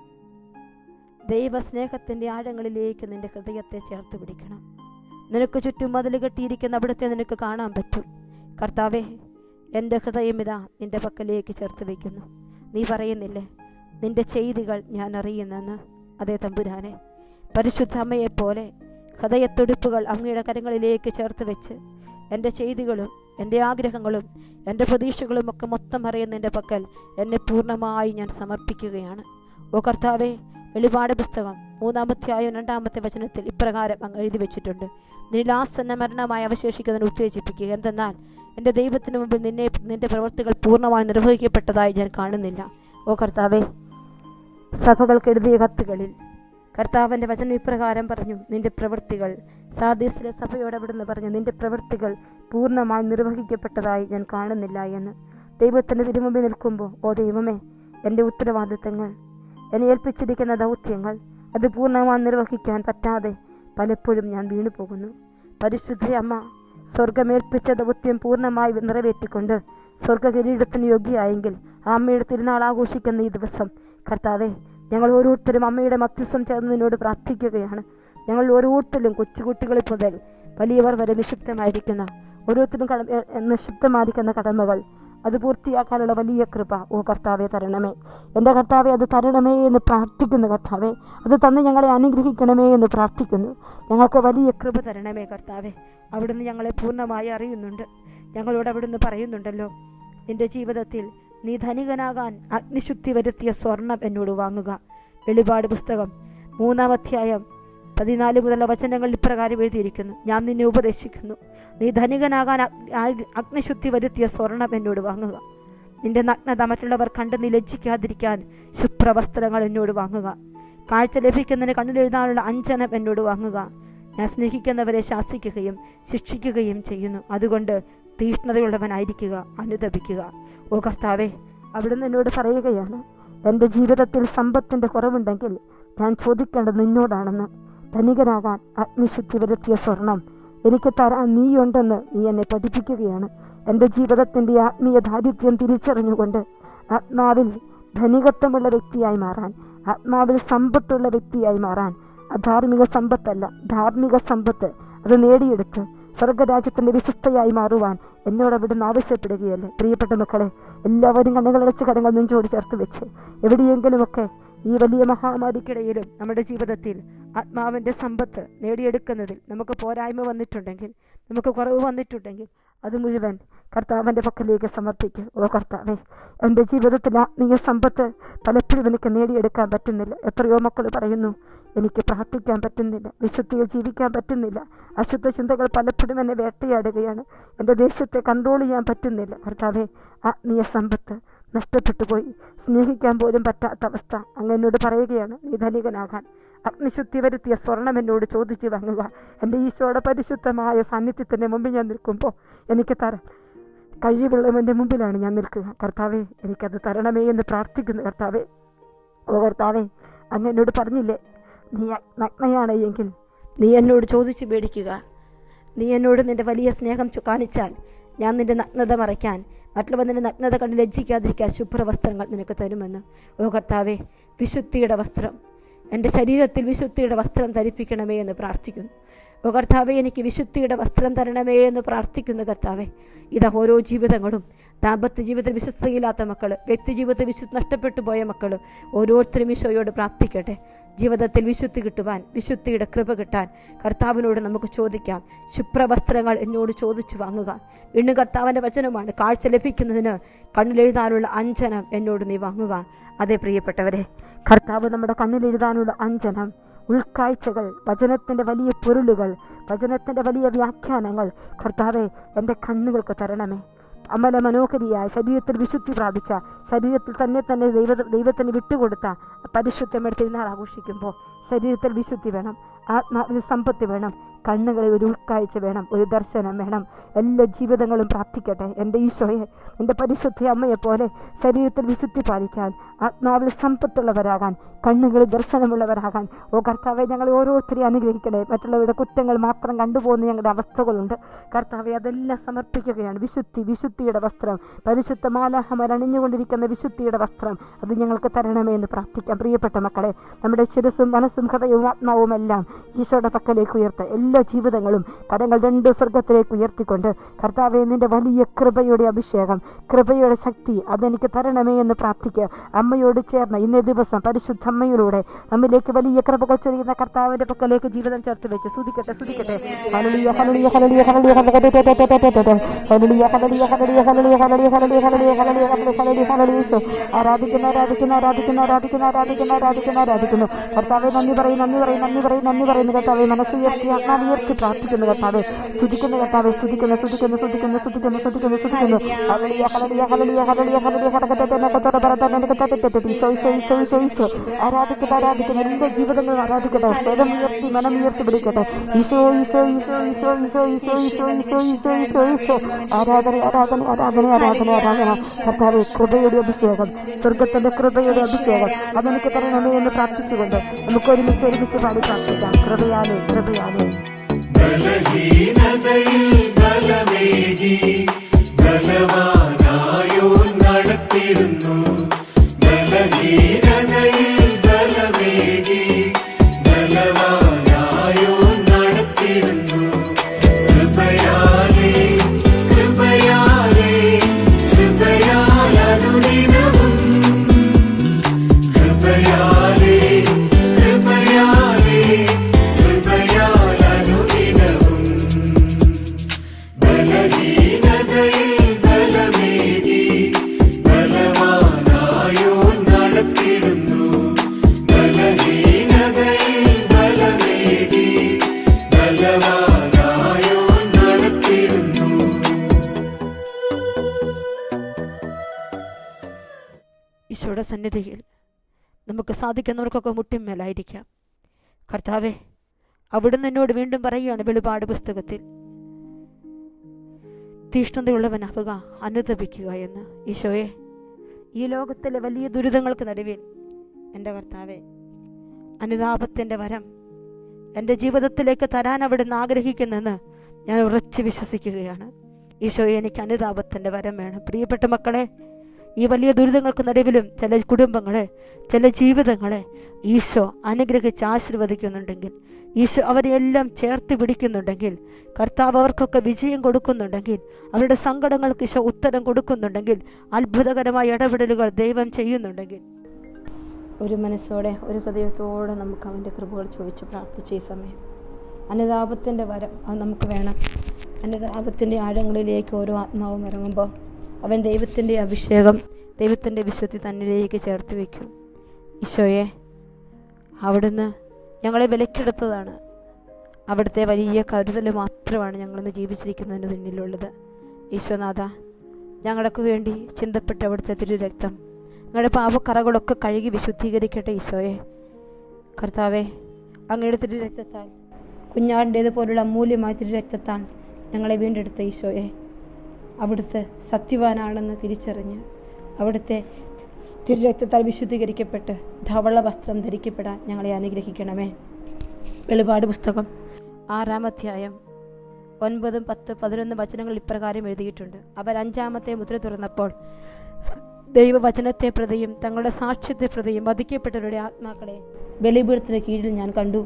ദൈവസ്നേഹത്തിൻ്റെ ആഴങ്ങളിലേക്ക് നിൻ്റെ ഹൃദയത്തെ ചേർത്ത് പിടിക്കണം. നിനക്ക് ചുറ്റും മതിൽ കെട്ടിയിരിക്കുന്ന അവിടുത്തെ നിനക്ക് കാണാൻ പറ്റും. കർത്താവേ, എൻ്റെ ഹൃദയം ഇതാ നിൻ്റെ പക്കലേക്ക് ചേർത്ത് വയ്ക്കുന്നു. നീ പറയുന്നില്ലേ, നിൻ്റെ ചെയ്തികൾ ഞാൻ അറിയുന്നെന്ന്? അതേ തമ്പുരാനെ, പരിശുദ്ധ അമ്മയെപ്പോലെ ഹൃദയത്തുടിപ്പുകൾ അങ്ങയുടെ കരങ്ങളിലേക്ക് ചേർത്ത് വെച്ച് എൻ്റെ ചെയ്തികളും എൻ്റെ ആഗ്രഹങ്ങളും എൻ്റെ പ്രതീക്ഷകളും ഒക്കെ മൊത്തം അറിയുന്ന എൻ്റെ പക്കൽ എന്നെ പൂർണ്ണമായി ഞാൻ സമർപ്പിക്കുകയാണ്. ഓ കർത്താവേ, വെളിപാട് പുസ്തകം 3-ാം അധ്യായം 2-ാമത്തെ വചനത്തിൽ ഇപ്രകാരം അങ്ങ് എഴുതി വെച്ചിട്ടുണ്ട്, നിലാസന്ന മരണമായി അവശേഷിക്കുന്നതിന് ഉത്തേജിപ്പിക്കുക. എന്തെന്നാൽ എൻ്റെ ദൈവത്തിന് മുമ്പിൽ നിൻ്റെ പ്രവൃത്തികൾ പൂർണ്ണമായി നിർവഹിക്കപ്പെട്ടതായി ഞാൻ കാണുന്നില്ല. ഓ കർത്താവേ, സഭകൾക്ക് എഴുതിയ കത്തുകളിൽ കർത്താവിൻ്റെ വചനം ഇപ്രകാരം പറഞ്ഞു, നിൻ്റെ പ്രവൃത്തികൾ, സാർദീസിലെ സഭയോട് അവിടുന്ന് പറഞ്ഞു, നിൻ്റെ പ്രവൃത്തികൾ പൂർണ്ണമായി നിർവഹിക്കപ്പെട്ടതായി ഞാൻ കാണുന്നില്ല എന്ന്. ദൈവത്തിൻ്റെ തിരുമുമ്പിൽ നിൽക്കുമ്പോൾ, ഓ ദൈവമേ, എൻ്റെ ഉത്തരവാദിത്തങ്ങൾ, എന്നെ ഏൽപ്പിച്ചിരിക്കുന്ന ദൗത്യങ്ങൾ അത് പൂർണ്ണമായി നിർവഹിക്കാൻ പറ്റാതെ പലപ്പോഴും ഞാൻ വീണു പോകുന്നു. പരിശുദ്ധ അമ്മ സ്വർഗമേൽപ്പിച്ച ദൗത്യം പൂർണ്ണമായി നിറവേറ്റിക്കൊണ്ട് സ്വർഗ കിരീടത്തിന് യോഗ്യയായെങ്കിൽ ആ അമ്മയുടെ തിരുനാൾ ആഘോഷിക്കുന്ന ഈ ദിവസം കർത്താവേ, ഞങ്ങൾ ഓരോരുത്തരും അമ്മയുടെ മധ്യസ്ഥം ചേർന്ന് നിന്നോട് പ്രാർത്ഥിക്കുകയാണ്. ഞങ്ങൾ ഓരോരുത്തരും കൊച്ചുകുട്ടികളിൽ മുതൽ വലിയവർ വരെ നിക്ഷിപ്തമായിരിക്കുന്ന ഓരോരുത്തരും നിക്ഷിപ്തമായിരിക്കുന്ന കടമകൾ അത് പൂർത്തിയാക്കാനുള്ള വലിയ കൃപ ഓ കർത്താവെ തരണമേ. എൻ്റെ കർത്താവെ, അത് തരണമേ എന്ന് പ്രാർത്ഥിക്കുന്നു. കർത്താവെ, അത് തന്ന് ഞങ്ങളെ അനുഗ്രഹിക്കണമേ എന്ന് പ്രാർത്ഥിക്കുന്നു. ഞങ്ങൾക്ക് വലിയ കൃപ തരണമേ കർത്താവെ. അവിടുന്ന് ഞങ്ങളെ പൂർണ്ണമായി അറിയുന്നുണ്ട്. ഞങ്ങളോട് അവിടുന്ന് പറയുന്നുണ്ടല്ലോ, നിൻ്റെ ജീവിതത്തിൽ നീ ധനികനാകാൻ അഗ്നിശുദ്ധി വരുത്തിയ സ്വർണം എന്നോട് വാങ്ങുക. വെളിപാട് പുസ്തകം 3-ാം അധ്യായം 14 മുതലുള്ള വചനങ്ങൾ ഇപ്രകാരം എഴുതിയിരിക്കുന്നു, ഞാൻ നിന്നെ ഉപദേശിക്കുന്നു, നീ ധനികനാകാൻ അഗ്നിശുദ്ധി വരുത്തിയ സ്വർണം എന്നോട് വാങ്ങുക. നിന്റെ നഗ്നത മറ്റുള്ളവർ കണ്ട് നീ ലജ്ജിക്കാതിരിക്കാൻ ശുഭ്രവസ്ത്രങ്ങൾ എന്നോട് വാങ്ങുക. കാഴ്ച ലഭിക്കുന്നതിന് കണ്ണിലെഴുതാനുള്ള അഞ്ജനം എന്നോട് വാങ്ങുക. ഞാൻ സ്നേഹിക്കുന്നവരെ ശാസിക്കുകയും ശിക്ഷിക്കുകയും ചെയ്യുന്നു. അതുകൊണ്ട് തീഷ്ണതയുള്ളവനായിരിക്കുക, അനുതപിക്കുക. ഓ കർത്താവേ, അവിടുന്ന് എന്നോട് പറയുകയാണ്, എൻ്റെ ജീവിതത്തിൽ സമ്പത്തിൻ്റെ കുറവുണ്ടെങ്കിൽ ഞാൻ ചോദിക്കേണ്ടത് നിന്നോടാണെന്ന്. ധനികനാകാൻ അഗ്നിശുദ്ധി വരുത്തിയ സ്വർണം എനിക്ക് തരാൻ നീയുണ്ടെന്ന് നീ എന്നെ പഠിപ്പിക്കുകയാണ്. എൻ്റെ ജീവിതത്തിൻ്റെ ആത്മീയ ദാരിദ്ര്യം തിരിച്ചറിഞ്ഞുകൊണ്ട് ആത്മാവിൽ ധനികത്വമുള്ള വ്യക്തിയായി മാറാൻ, ആത്മാവിൽ സമ്പത്തുള്ള വ്യക്തിയായി മാറാൻ, അധാർമിക സമ്പത്തല്ല ധാർമ്മിക സമ്പത്ത് അത് നേടിയെടുത്ത് സ്വർഗരാജ്യത്തിൻ്റെ വിശുദ്ധയായി മാറുവാൻ എന്നോട് അവിടുന്ന് ആവശ്യപ്പെടുകയല്ലേ. പ്രിയപ്പെട്ട മക്കളെ, എല്ലാവരും കണ്ണുകളടച്ച് കരങ്ങൾ നെഞ്ചോട് ചേർത്ത് വെച്ച് എവിടെയെങ്കിലുമൊക്കെ ഈ വലിയ മഹാമാരിക്കിടയിലും നമ്മുടെ ജീവിതത്തിൽ ആത്മാവിൻ്റെ സമ്പത്ത് നേടിയെടുക്കുന്നതിൽ നമുക്ക് പോരായ്മ വന്നിട്ടുണ്ടെങ്കിൽ, നമുക്ക് കുറവ് വന്നിട്ടുണ്ടെങ്കിൽ അത് മുഴുവൻ കർത്താവിൻ്റെ പക്കലേക്ക് സമർപ്പിക്കുക. ഓ കർത്താവേ, എൻ്റെ ജീവിതത്തിൽ ആത്മീയ സമ്പത്ത് പലപ്പോഴും എനിക്ക് നേടിയെടുക്കാൻ പറ്റുന്നില്ല. എത്രയോ മക്കൾ പറയുന്നു, എനിക്ക് പ്രാർത്ഥിക്കാൻ പറ്റുന്നില്ല, വിശുദ്ധിയിൽ ജീവിക്കാൻ പറ്റുന്നില്ല, അശുദ്ധ ചിന്തകൾ പലപ്പോഴും എന്നെ വേട്ടയാടുകയാണ്, എൻ്റെ ദേഷ്യത്തെ കൺട്രോൾ ചെയ്യാൻ പറ്റുന്നില്ല. കർത്താവേ, ആത്മീയ സമ്പത്ത് നഷ്ടപ്പെട്ടു പോയി, സ്നേഹിക്കാൻ പോലും പറ്റാത്ത അവസ്ഥ. അങ്ങ് എന്നോട് പറയുകയാണ്, നീ ധനികനാകാൻ അഗ്നിശുദ്ധി വരുത്തിയ സ്വർണം എന്നോട് ചോദിച്ചു വാങ്ങുക. എൻ്റെ ഈശോയുടെ പരിശുദ്ധമായ സാന്നിധ്യത്തിൻ്റെ മുമ്പിൽ ഞാൻ നിൽക്കുമ്പോൾ എനിക്ക് തരാൻ കഴിവുള്ളവൻ്റെ മുമ്പിലാണ് ഞാൻ നിൽക്കുക. കർത്താവേ, എനിക്കത് തരണമേ എന്ന് പ്രാർത്ഥിക്കുന്നു. കർത്താവേ, ഓ കർത്താവേ, അങ്ങ് എന്നോട് പറഞ്ഞില്ലേ, നീ നഗ്നയാണ് എങ്കിൽ നീ എന്നോട് ചോദിച്ചു മേടിക്കുക. നീ എന്നോട് നിൻ്റെ വലിയ സ്നേഹം കാണിച്ചാൽ ഞാൻ നിൻ്റെ നഗ്നത മറയ്ക്കാൻ, മറ്റുള്ളവർ നിൻ്റെ നഗ്നത കണ്ട് ലജ്ജിക്കാതിരിക്കാൻ ശുഭ്രവസ്ത്രങ്ങൾ നിനക്ക് തരുമെന്ന്. ഓ കർത്താവേ, വിശുദ്ധിയുടെ വസ്ത്രം, എൻ്റെ ശരീരത്തിൽ വിശുദ്ധിയുടെ വസ്ത്രം ധരിപ്പിക്കണമേ എന്ന് പ്രാർത്ഥിക്കുന്നു. ഓ കർത്താവേ, എനിക്ക് വിശുദ്ധിയുടെ വസ്ത്രം തരണമേ എന്ന് പ്രാർത്ഥിക്കുന്നു. കർത്താവേ, ഇതാ ഓരോ ജീവിതങ്ങളും, ദാമ്പത്യ ജീവിതത്തിൽ വിശ്വസ്തയില്ലാത്ത മക്കൾ, വ്യക്തി ജീവിതത്തിൽ നഷ്ടപ്പെട്ടു പോയ മക്കൾ, ഓരോരുത്തരും ഈശോയോട് പ്രാർത്ഥിക്കട്ടെ. ജീവിതത്തിൽ വിശുദ്ധി കിട്ടുവാൻ, വിശുദ്ധിയുടെ കൃപ കിട്ടാൻ കർത്താവിനോട് നമുക്ക് ചോദിക്കാം. ശുഭ്രവസ്ത്രങ്ങൾ എന്നോട് ചോദിച്ചു വാങ്ങുക. വീണ്ടും കർത്താവിൻ്റെ വചനമാണ്, കാഴ്ച ലഭിക്കുന്നതിന് കണ്ണിലെഴുതാനുള്ള അഞ്ജനം എന്നോട് നീ വാങ്ങുക. അതേ പ്രിയപ്പെട്ടവരെ, കർത്താവ് നമ്മുടെ കണ്ണിലെഴുതാനുള്ള അഞ്ജനം, ഉൾക്കാഴ്ചകൾ, വചനത്തിൻ്റെ വലിയ പൊരുളുകൾ, വചനത്തിൻ്റെ വലിയ വ്യാഖ്യാനങ്ങൾ കർത്താവെ എൻ്റെ കണ്ണുകൾക്ക് തരണമേ. അമല മനോഹരിയായ ശരീരത്തിൽ വിശുദ്ധി പ്രാപിച്ച, ശരീരത്തിൽ തന്നെ ദൈവത്തിന് വിട്ടുകൊടുത്ത പരിശുദ്ധമെടുത്ത് തിരുനാൾ ആഘോഷിക്കുമ്പോൾ ശരീരത്തിൽ വിശുദ്ധി വേണം, ആത്മാവിൽ സമ്പത്ത് വേണം, കണ്ണുകളിൽ ഒരു ഉൾക്കാഴ്ച വേണം, ഒരു ദർശനം വേണം. എല്ലാ ജീവിതങ്ങളും പ്രാർത്ഥിക്കട്ടെ. എൻ്റെ ഈശോയെ, എൻ്റെ പരിശുദ്ധ അമ്മയെപ്പോലെ ശരീരത്തിൽ വിശുദ്ധി പാലിക്കാൻ, ആത്മാവിൽ സമ്പത്തുള്ളവരാകാൻ, കണ്ണുകളിൽ ദർശനമുള്ളവരാകാൻ ഓ കർത്താവെ, ഞങ്ങളെ ഓരോരുത്തരെയും അനുഗ്രഹിക്കണേ. മറ്റുള്ളവരുടെ കുറ്റങ്ങൾ മാത്രം കണ്ടുപോകുന്ന ഞങ്ങളുടെ അവസ്ഥകളുണ്ട്. കർത്താവെ, അതെല്ലാം സമർപ്പിക്കുകയാണ്. വിശുദ്ധിയുടെ വസ്ത്രം, പരിശുദ്ധ മാലാഖമാർ അണിഞ്ഞുകൊണ്ടിരിക്കുന്ന വിശുദ്ധിയുടെ വസ്ത്രം, അത് ഞങ്ങൾക്ക് തരണമേ എന്ന് പ്രാർത്ഥിക്കാം. പ്രിയപ്പെട്ട മക്കളെ, നമ്മുടെ ശിരസും മനസ്സും ഹൃദയവും ആത്മാവും എല്ലാം ഈശോയുടെ പക്കലേക്ക് ഉയർത്ത, എല്ലാ ജീവിതങ്ങളും കരങ്ങൾ രണ്ട് സ്വർഗത്തിലേക്ക് ഉയർത്തിക്കൊണ്ട് കർത്താവെ, നിന്റെ വലിയ കൃപയുടെ അഭിഷേകം, കൃപയുടെ ശക്തി അതെനിക്ക് തരണമേ എന്ന് പ്രാർത്ഥിക്കുക. അമ്മയോട് ചേർന്ന് ഇന്നേ ദിവസം പരിശുദ്ധ അമ്മയിലൂടെ നമ്മിലേക്ക് വലിയ കൃപകൾ ചൊരിയുന്ന കർത്താവിന്റെ പക്കലേക്ക് ജീവിതം ചേർത്ത് വെച്ച് സ്തുതിക്കട്ടെ. ഹല്ലേലൂയ, ഹല്ലേലൂയ, ഹല്ലേലൂയ, ഹല്ലേലൂയ, ഹല്ലേലൂയ, ഹല്ലേലൂയ, ഹല്ലേലൂയ, ഹല്ലേലൂയ, ഹല്ലേലൂയ, ഹല്ലേലൂയ, ഹല്ലേലൂയ, ഹല്ലേലൂയ, ഹല്ലേലൂയ, ഹല്ലേലൂയ. ആരാധിക്കുന്നു കർത്താവെ. നന്ദി പറയുന്നു കർത്താവെ. മനസ്സുയർത്തി ആത്മാവുയർത്തി പ്രാർത്ഥിക്കുന്നു കർത്താവെ. സ്തുതിക്കുന്നു കർത്താവെ. സ്തുതിക്കുന്നു. ഹല്ലേലൂയ, ഹല്ലേലൂയ, ഹല്ലേലൂയ, ഹല്ലേലൂയ, ഹല്ലേലൂയ, ആരാധിക്കുന്നു. എല്ലാ ജീവിതങ്ങളും ആരാധിക്കട്ടെ. സ്വരം ഉയർത്തി, മനം ഉയർത്തി പിടിക്കട്ടെ. ഈശോ, ഈശോ, ഈശോ, ഈശോ, ഈശോ, ഈശോ, ഈശോ, ഈശോ, ഈശോ, ഈശോ, ഈശോ. ആരാധന. കർത്താവെ, കൃപയുടെ അഭിഷേകം, സ്വർഗത്തിന്റെ കൃപയുടെ അഭിഷേകം അതെനിക്ക് തരണമേ എന്ന് പ്രാർത്ഥിച്ചുകൊണ്ട് നമുക്ക് ഒരുമിച്ച് പാടി പ്രാർത്ഥിക്കാം. കൃപയാലേ
ബലഹീനതയിൽ ബലമേകി ബലവാനായോ നടത്തിടുന്നു. ബലഹീനതയിൽ ബലമേകി ബലവാനായോ നടത്തിടുന്നു. കൃപയാലേ അനുദിനവും കൃപയാലേ അനുദിനവും ബലഹീനതയിൽ ബലമേകി ബലവാനായോ നടത്തിടുന്നു. ബലഹീനതയിൽ ബലമേകി ബലവാനായോ നടത്തിടുന്നു.
ഈശോയുടെ സന്നിധിയിൽ നമുക്ക് സാധിക്കുന്നവർക്കൊക്കെ മുട്ടിന്മേലായിരിക്കാം. കർത്താവെ, അവിടുന്ന് എന്നോട് വീണ്ടും പറയുകയാണ് വെളിപാട് പുസ്തകത്തിൽ, തീഷ്ണതയുള്ളവനാവുക, അനുതപിക്കുക എന്ന്. ഈശോയെ, ഈ ലോകത്തിലെ വലിയ ദുരിതങ്ങൾക്ക് നടുവിൽ എൻ്റെ കർത്താവെ, അനുതാപത്തിൻ്റെ വരം എൻ്റെ ജീവിതത്തിലേക്ക് തരാൻ അവിടുന്ന് ആഗ്രഹിക്കുന്നെന്ന് ഞാൻ ഉറച്ചു വിശ്വസിക്കുകയാണ്. ഈശോയെ, എനിക്ക് അനുതാപത്തിൻ്റെ വരം വേണം. പ്രിയപ്പെട്ട മക്കളെ, ഈ വലിയ ദുരിതങ്ങൾക്ക് നടുവിലും ചില കുടുംബങ്ങളെ, ചില ജീവിതങ്ങളെ ഈശോ അനുഗ്രഹിച്ച് ആശീർവദിക്കുന്നുണ്ടെങ്കിൽ, ഈശോ അവരെയെല്ലാം ചേർത്ത് പിടിക്കുന്നുണ്ടെങ്കിൽ, കർത്താവ് അവർക്കൊക്കെ വിജയം കൊടുക്കുന്നുണ്ടെങ്കിൽ, അവരുടെ സങ്കടങ്ങൾക്ക് ഈശോ ഉത്തരം കൊടുക്കുന്നുണ്ടെങ്കിൽ, അത്ഭുതകരമായ ഇടപെടലുകൾ ദൈവം ചെയ്യുന്നുണ്ടെങ്കിൽ, ഒരു മനസ്സോടെ, ഒരു ഹൃദയത്തോടെ നമുക്ക് അവൻ്റെ കൃപകൾ ചോദിച്ച് പ്രാർത്ഥിച്ച ഈ സമയം അനുതാപത്തിൻ്റെ വരം അത് നമുക്ക് വേണം. അനുതാപത്തിൻ്റെ ആഴങ്ങളിലേക്ക് ഓരോ ആത്മാവും ഇറങ്ങുമ്പോൾ അവൻ ദൈവത്തിൻ്റെ അഭിഷേകം, ദൈവത്തിൻ്റെ വിശുദ്ധി തന്നിലേക്ക് ചേർത്ത് വയ്ക്കും. ഈശോയെ, അവിടുന്ന് ഞങ്ങളെ വിലക്കെടുത്തതാണ്. അവിടുത്തെ വലിയ കരുതൽ മാത്രമാണ് ഞങ്ങളിന്ന് ജീവിച്ചിരിക്കുന്നതിന് പിന്നിലുള്ളത്. ഈശോനാഥ, ഞങ്ങൾക്ക് വേണ്ടി ചിന്തപ്പെട്ട അവിടുത്തെ തിരുരക്തം ഞങ്ങളുടെ പാപക്കറകളൊക്കെ കഴുകി വിശുദ്ധീകരിക്കട്ടെ. ഈശോയെ കർത്താവെ, അങ്ങയുടെ തിരുരക്തത്താൽ, കുഞ്ഞാടിൻ്റേതുപോലുള്ള അമൂല്യമായ തിരുരക്തത്താൽ ഞങ്ങളെ വീണ്ടെടുത്ത ഈശോയെ, അവിടുത്തെ സത്യവാനാണെന്ന് തിരിച്ചറിഞ്ഞ് അവിടുത്തെ തിരുരക്തത്താൽ വിശുദ്ധീകരിക്കപ്പെട്ട് ധവള വസ്ത്രം ധരിക്കപ്പെടാൻ ഞങ്ങളെ അനുഗ്രഹിക്കണമേ. വെളിപാട് പുസ്തകം 6-ാം അധ്യായം 9, 10, 11 വചനങ്ങൾ ഇപ്രകാരം എഴുതിയിട്ടുണ്ട്. അവർ 5-ാമത്തെ മുദ്ര തുറന്നപ്പോൾ ദൈവവചനത്തെ പ്രതിയും തങ്ങളുടെ സാക്ഷ്യത്തെ പ്രതിയും വധിക്കപ്പെട്ടവരുടെ ആത്മാക്കളെ ബലിപീഠത്തിന് കീഴിൽ ഞാൻ കണ്ടു.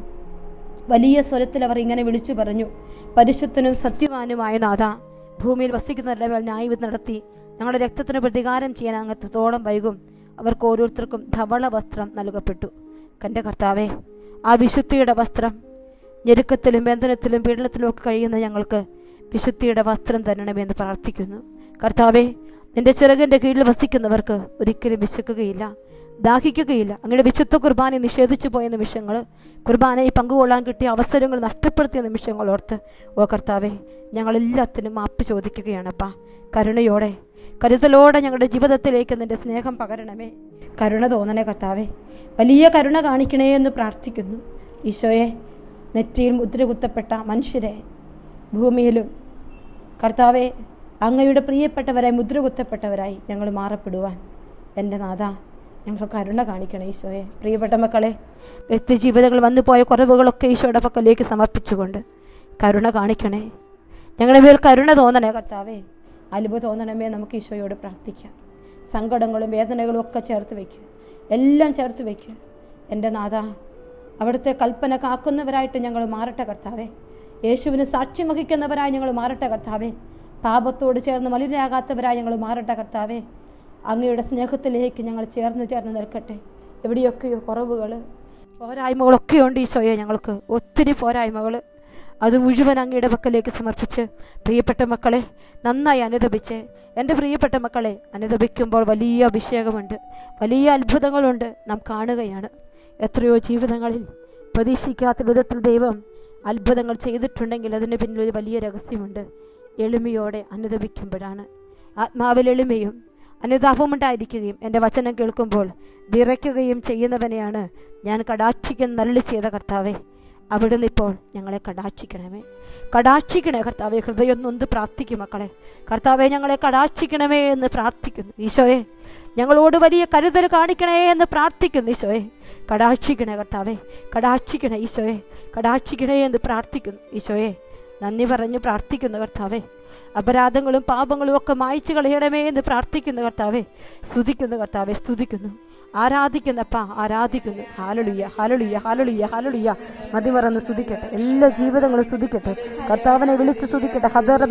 വലിയ സ്വരത്തിൽ അവർ ഇങ്ങനെ വിളിച്ചു പറഞ്ഞു, പരിശുദ്ധനും സത്യവാനുമായ നാഥ, ഭൂമിയിൽ വസിക്കുന്നവരുടെ മേൽ ന്യായവിധി നടത്തി ഞങ്ങളുടെ രക്തത്തിന് പ്രതികാരം ചെയ്യാൻ അങ്ങത്തോളം വൈകും. അവർക്ക് ഓരോരുത്തർക്കും ധവള വസ്ത്രം നൽകപ്പെട്ടു. കൻ്റെ കർത്താവേ, ആ വിശുദ്ധിയുടെ വസ്ത്രം, ഞെരുക്കത്തിലും ബന്ധനത്തിലും പീഡനത്തിലും ഒക്കെ കഴിയുന്ന ഞങ്ങൾക്ക് വിശുദ്ധിയുടെ വസ്ത്രം തരണമെന്ന് പ്രാർത്ഥിക്കുന്നു. കർത്താവേ, നിന്റെ ചിറകിൻ്റെ കീഴിൽ വസിക്കുന്നവർക്ക് ഒരിക്കലും വിശക്കുകയില്ല, ദാഹിക്കുകയില്ല. അങ്ങയുടെ വിശുദ്ധ കുർബാനയെ നിഷേധിച്ചു പോയ നിമിഷങ്ങൾ, കുർബാനയിൽ പങ്കുകൊള്ളാൻ കിട്ടിയ അവസരങ്ങൾ നഷ്ടപ്പെടുത്തിയ നിമിഷങ്ങൾ ഓർത്ത് ഓ കർത്താവേ, ഞങ്ങളെല്ലാത്തിനും മാപ്പ് ചോദിക്കുകയാണപ്പാ. കരുണയോടെ, കരുതലോടെ ഞങ്ങളുടെ ജീവിതത്തിലേക്ക് നിന്റെ സ്നേഹം പകരണമേ. കരുണ തോന്നണേ കർത്താവേ, വലിയ കരുണ കാണിക്കണേ എന്ന് പ്രാർത്ഥിക്കുന്നു. ഈശോയെ, നെറ്റിയിൽ മുദ്ര കുത്തപ്പെട്ട മനുഷ്യരെ ഭൂമിയിലും കർത്താവെ, അങ്ങയുടെ പ്രിയപ്പെട്ടവരായി മുദ്ര കുത്തപ്പെട്ടവരായി ഞങ്ങൾ മാറപ്പെടുവാൻ എൻ്റെ നാഥ ഞങ്ങൾക്ക് കരുണ കാണിക്കണം ഈശോയെ. പ്രിയപ്പെട്ട മക്കളെ, വ്യക്തി ജീവിതങ്ങൾ വന്നുപോയ കുറവുകളൊക്കെ ഈശോയുടെ പക്കലേക്ക് സമർപ്പിച്ചുകൊണ്ട് കരുണ കാണിക്കണേ. ഞങ്ങളുടെ മേൽ കരുണ തോന്നണേ കർത്താവേ, അലുപ തോന്നണമേ. നമുക്ക് ഈശോയോട് പ്രാർത്ഥിക്കാം. സങ്കടങ്ങളും വേദനകളും ഒക്കെ ചേർത്ത് വയ്ക്കുക, എല്ലാം ചേർത്ത് വയ്ക്കുക. എൻ്റെ നാഥ, അവിടുത്തെ കൽപ്പന കാക്കുന്നവരായിട്ട് ഞങ്ങൾ മാറട്ടെ കർത്താവേ. യേശുവിന് സാക്ഷ്യം വഹിക്കുന്നവരായി ഞങ്ങൾ മാറട്ടെ കർത്താവേ. പാപത്തോട് ചേർന്ന് മലിനരാകാത്തവരായി ഞങ്ങൾ മാറട്ടെ കർത്താവേ. അങ്ങയുടെ സ്നേഹത്തിലേക്ക് ഞങ്ങൾ ചേർന്ന് നിൽക്കട്ടെ. എവിടെയൊക്കെയോ കുറവുകൾ, പോരായ്മകളൊക്കെ ഉണ്ട് ഈശോയെ, ഞങ്ങൾക്ക് ഒത്തിരി പോരായ്മകൾ. അത് മുഴുവൻ അങ്ങയുടെ പക്കലേക്ക് സമർപ്പിച്ച് പ്രിയപ്പെട്ട മക്കളെ നന്നായി അനുദപിച്ച്, എൻ്റെ പ്രിയപ്പെട്ട മക്കളെ, അനുദപിക്കുമ്പോൾ വലിയ അഭിഷേകമുണ്ട്, വലിയ അത്ഭുതങ്ങളുണ്ട് നാം കാണുകയാണ്. എത്രയോ ജീവിതങ്ങളിൽ പ്രതീക്ഷിക്കാത്ത വിധത്തിൽ ദൈവം അത്ഭുതങ്ങൾ ചെയ്തിട്ടുണ്ടെങ്കിൽ അതിന് പിന്നിലൊരു വലിയ രഹസ്യമുണ്ട്. എളിമയോടെ അനുദപിക്കുമ്പോഴാണ്. ആത്മാവിൽ എളിമയും അനുതാപമുണ്ടായിരിക്കുകയും എൻ്റെ വചനം കേൾക്കുമ്പോൾ വിറയ്ക്കുകയും ചെയ്യുന്നവനെയാണ് ഞാൻ കടാക്ഷിക്കുന്ന നല്ലി ചെയ്ത കർത്താവേ. അവിടുന്ന് ഇപ്പോൾ ഞങ്ങളെ കടാക്ഷിക്കണമേ, കടാക്ഷിക്കണേ കർത്താവെ. ഹൃദയം നൊന്ത് പ്രാർത്ഥിക്കും മക്കളെ. കർത്താവെ, ഞങ്ങളെ കടാക്ഷിക്കണമേ എന്ന് പ്രാർത്ഥിക്കുന്നു ഈശോയെ. ഞങ്ങളോട് വലിയ കരുതൽ കാണിക്കണേ എന്ന് പ്രാർത്ഥിക്കുന്നു ഈശോയെ. കടാക്ഷിക്കണേ കർത്താവെ, കടാക്ഷിക്കണേ ഈശോയെ, കടാക്ഷിക്കണേ എന്ന് പ്രാർത്ഥിക്കുന്നു ഈശോയെ. നന്ദി പറഞ്ഞ് പ്രാർത്ഥിക്കുന്നു കർത്താവെ. അപരാധങ്ങളും പാപങ്ങളും ഒക്കെ മായ്ച്ചു കളയണമേ എന്ന് പ്രാർത്ഥിക്കുന്നു കർത്താവെ. സ്തുതിക്കുന്നു കർത്താവെ, സ്തുതിക്കുന്നു, ആരാധിക്കുന്നപ്പാ, ആരാധിക്കുന്നു. ഹാലലുയ്യ, ഹാലലുയ്യ, ഹാലലുയ്യ, ഹാലലുയ്യ. മതിമറന്ന് സ്തുതിക്കട്ടെ, എല്ലാ ജീവിതങ്ങളും സ്തുതിക്കട്ടെ, കർത്താവിനെ വിളിച്ച് സ്തുതിക്കട്ടെ.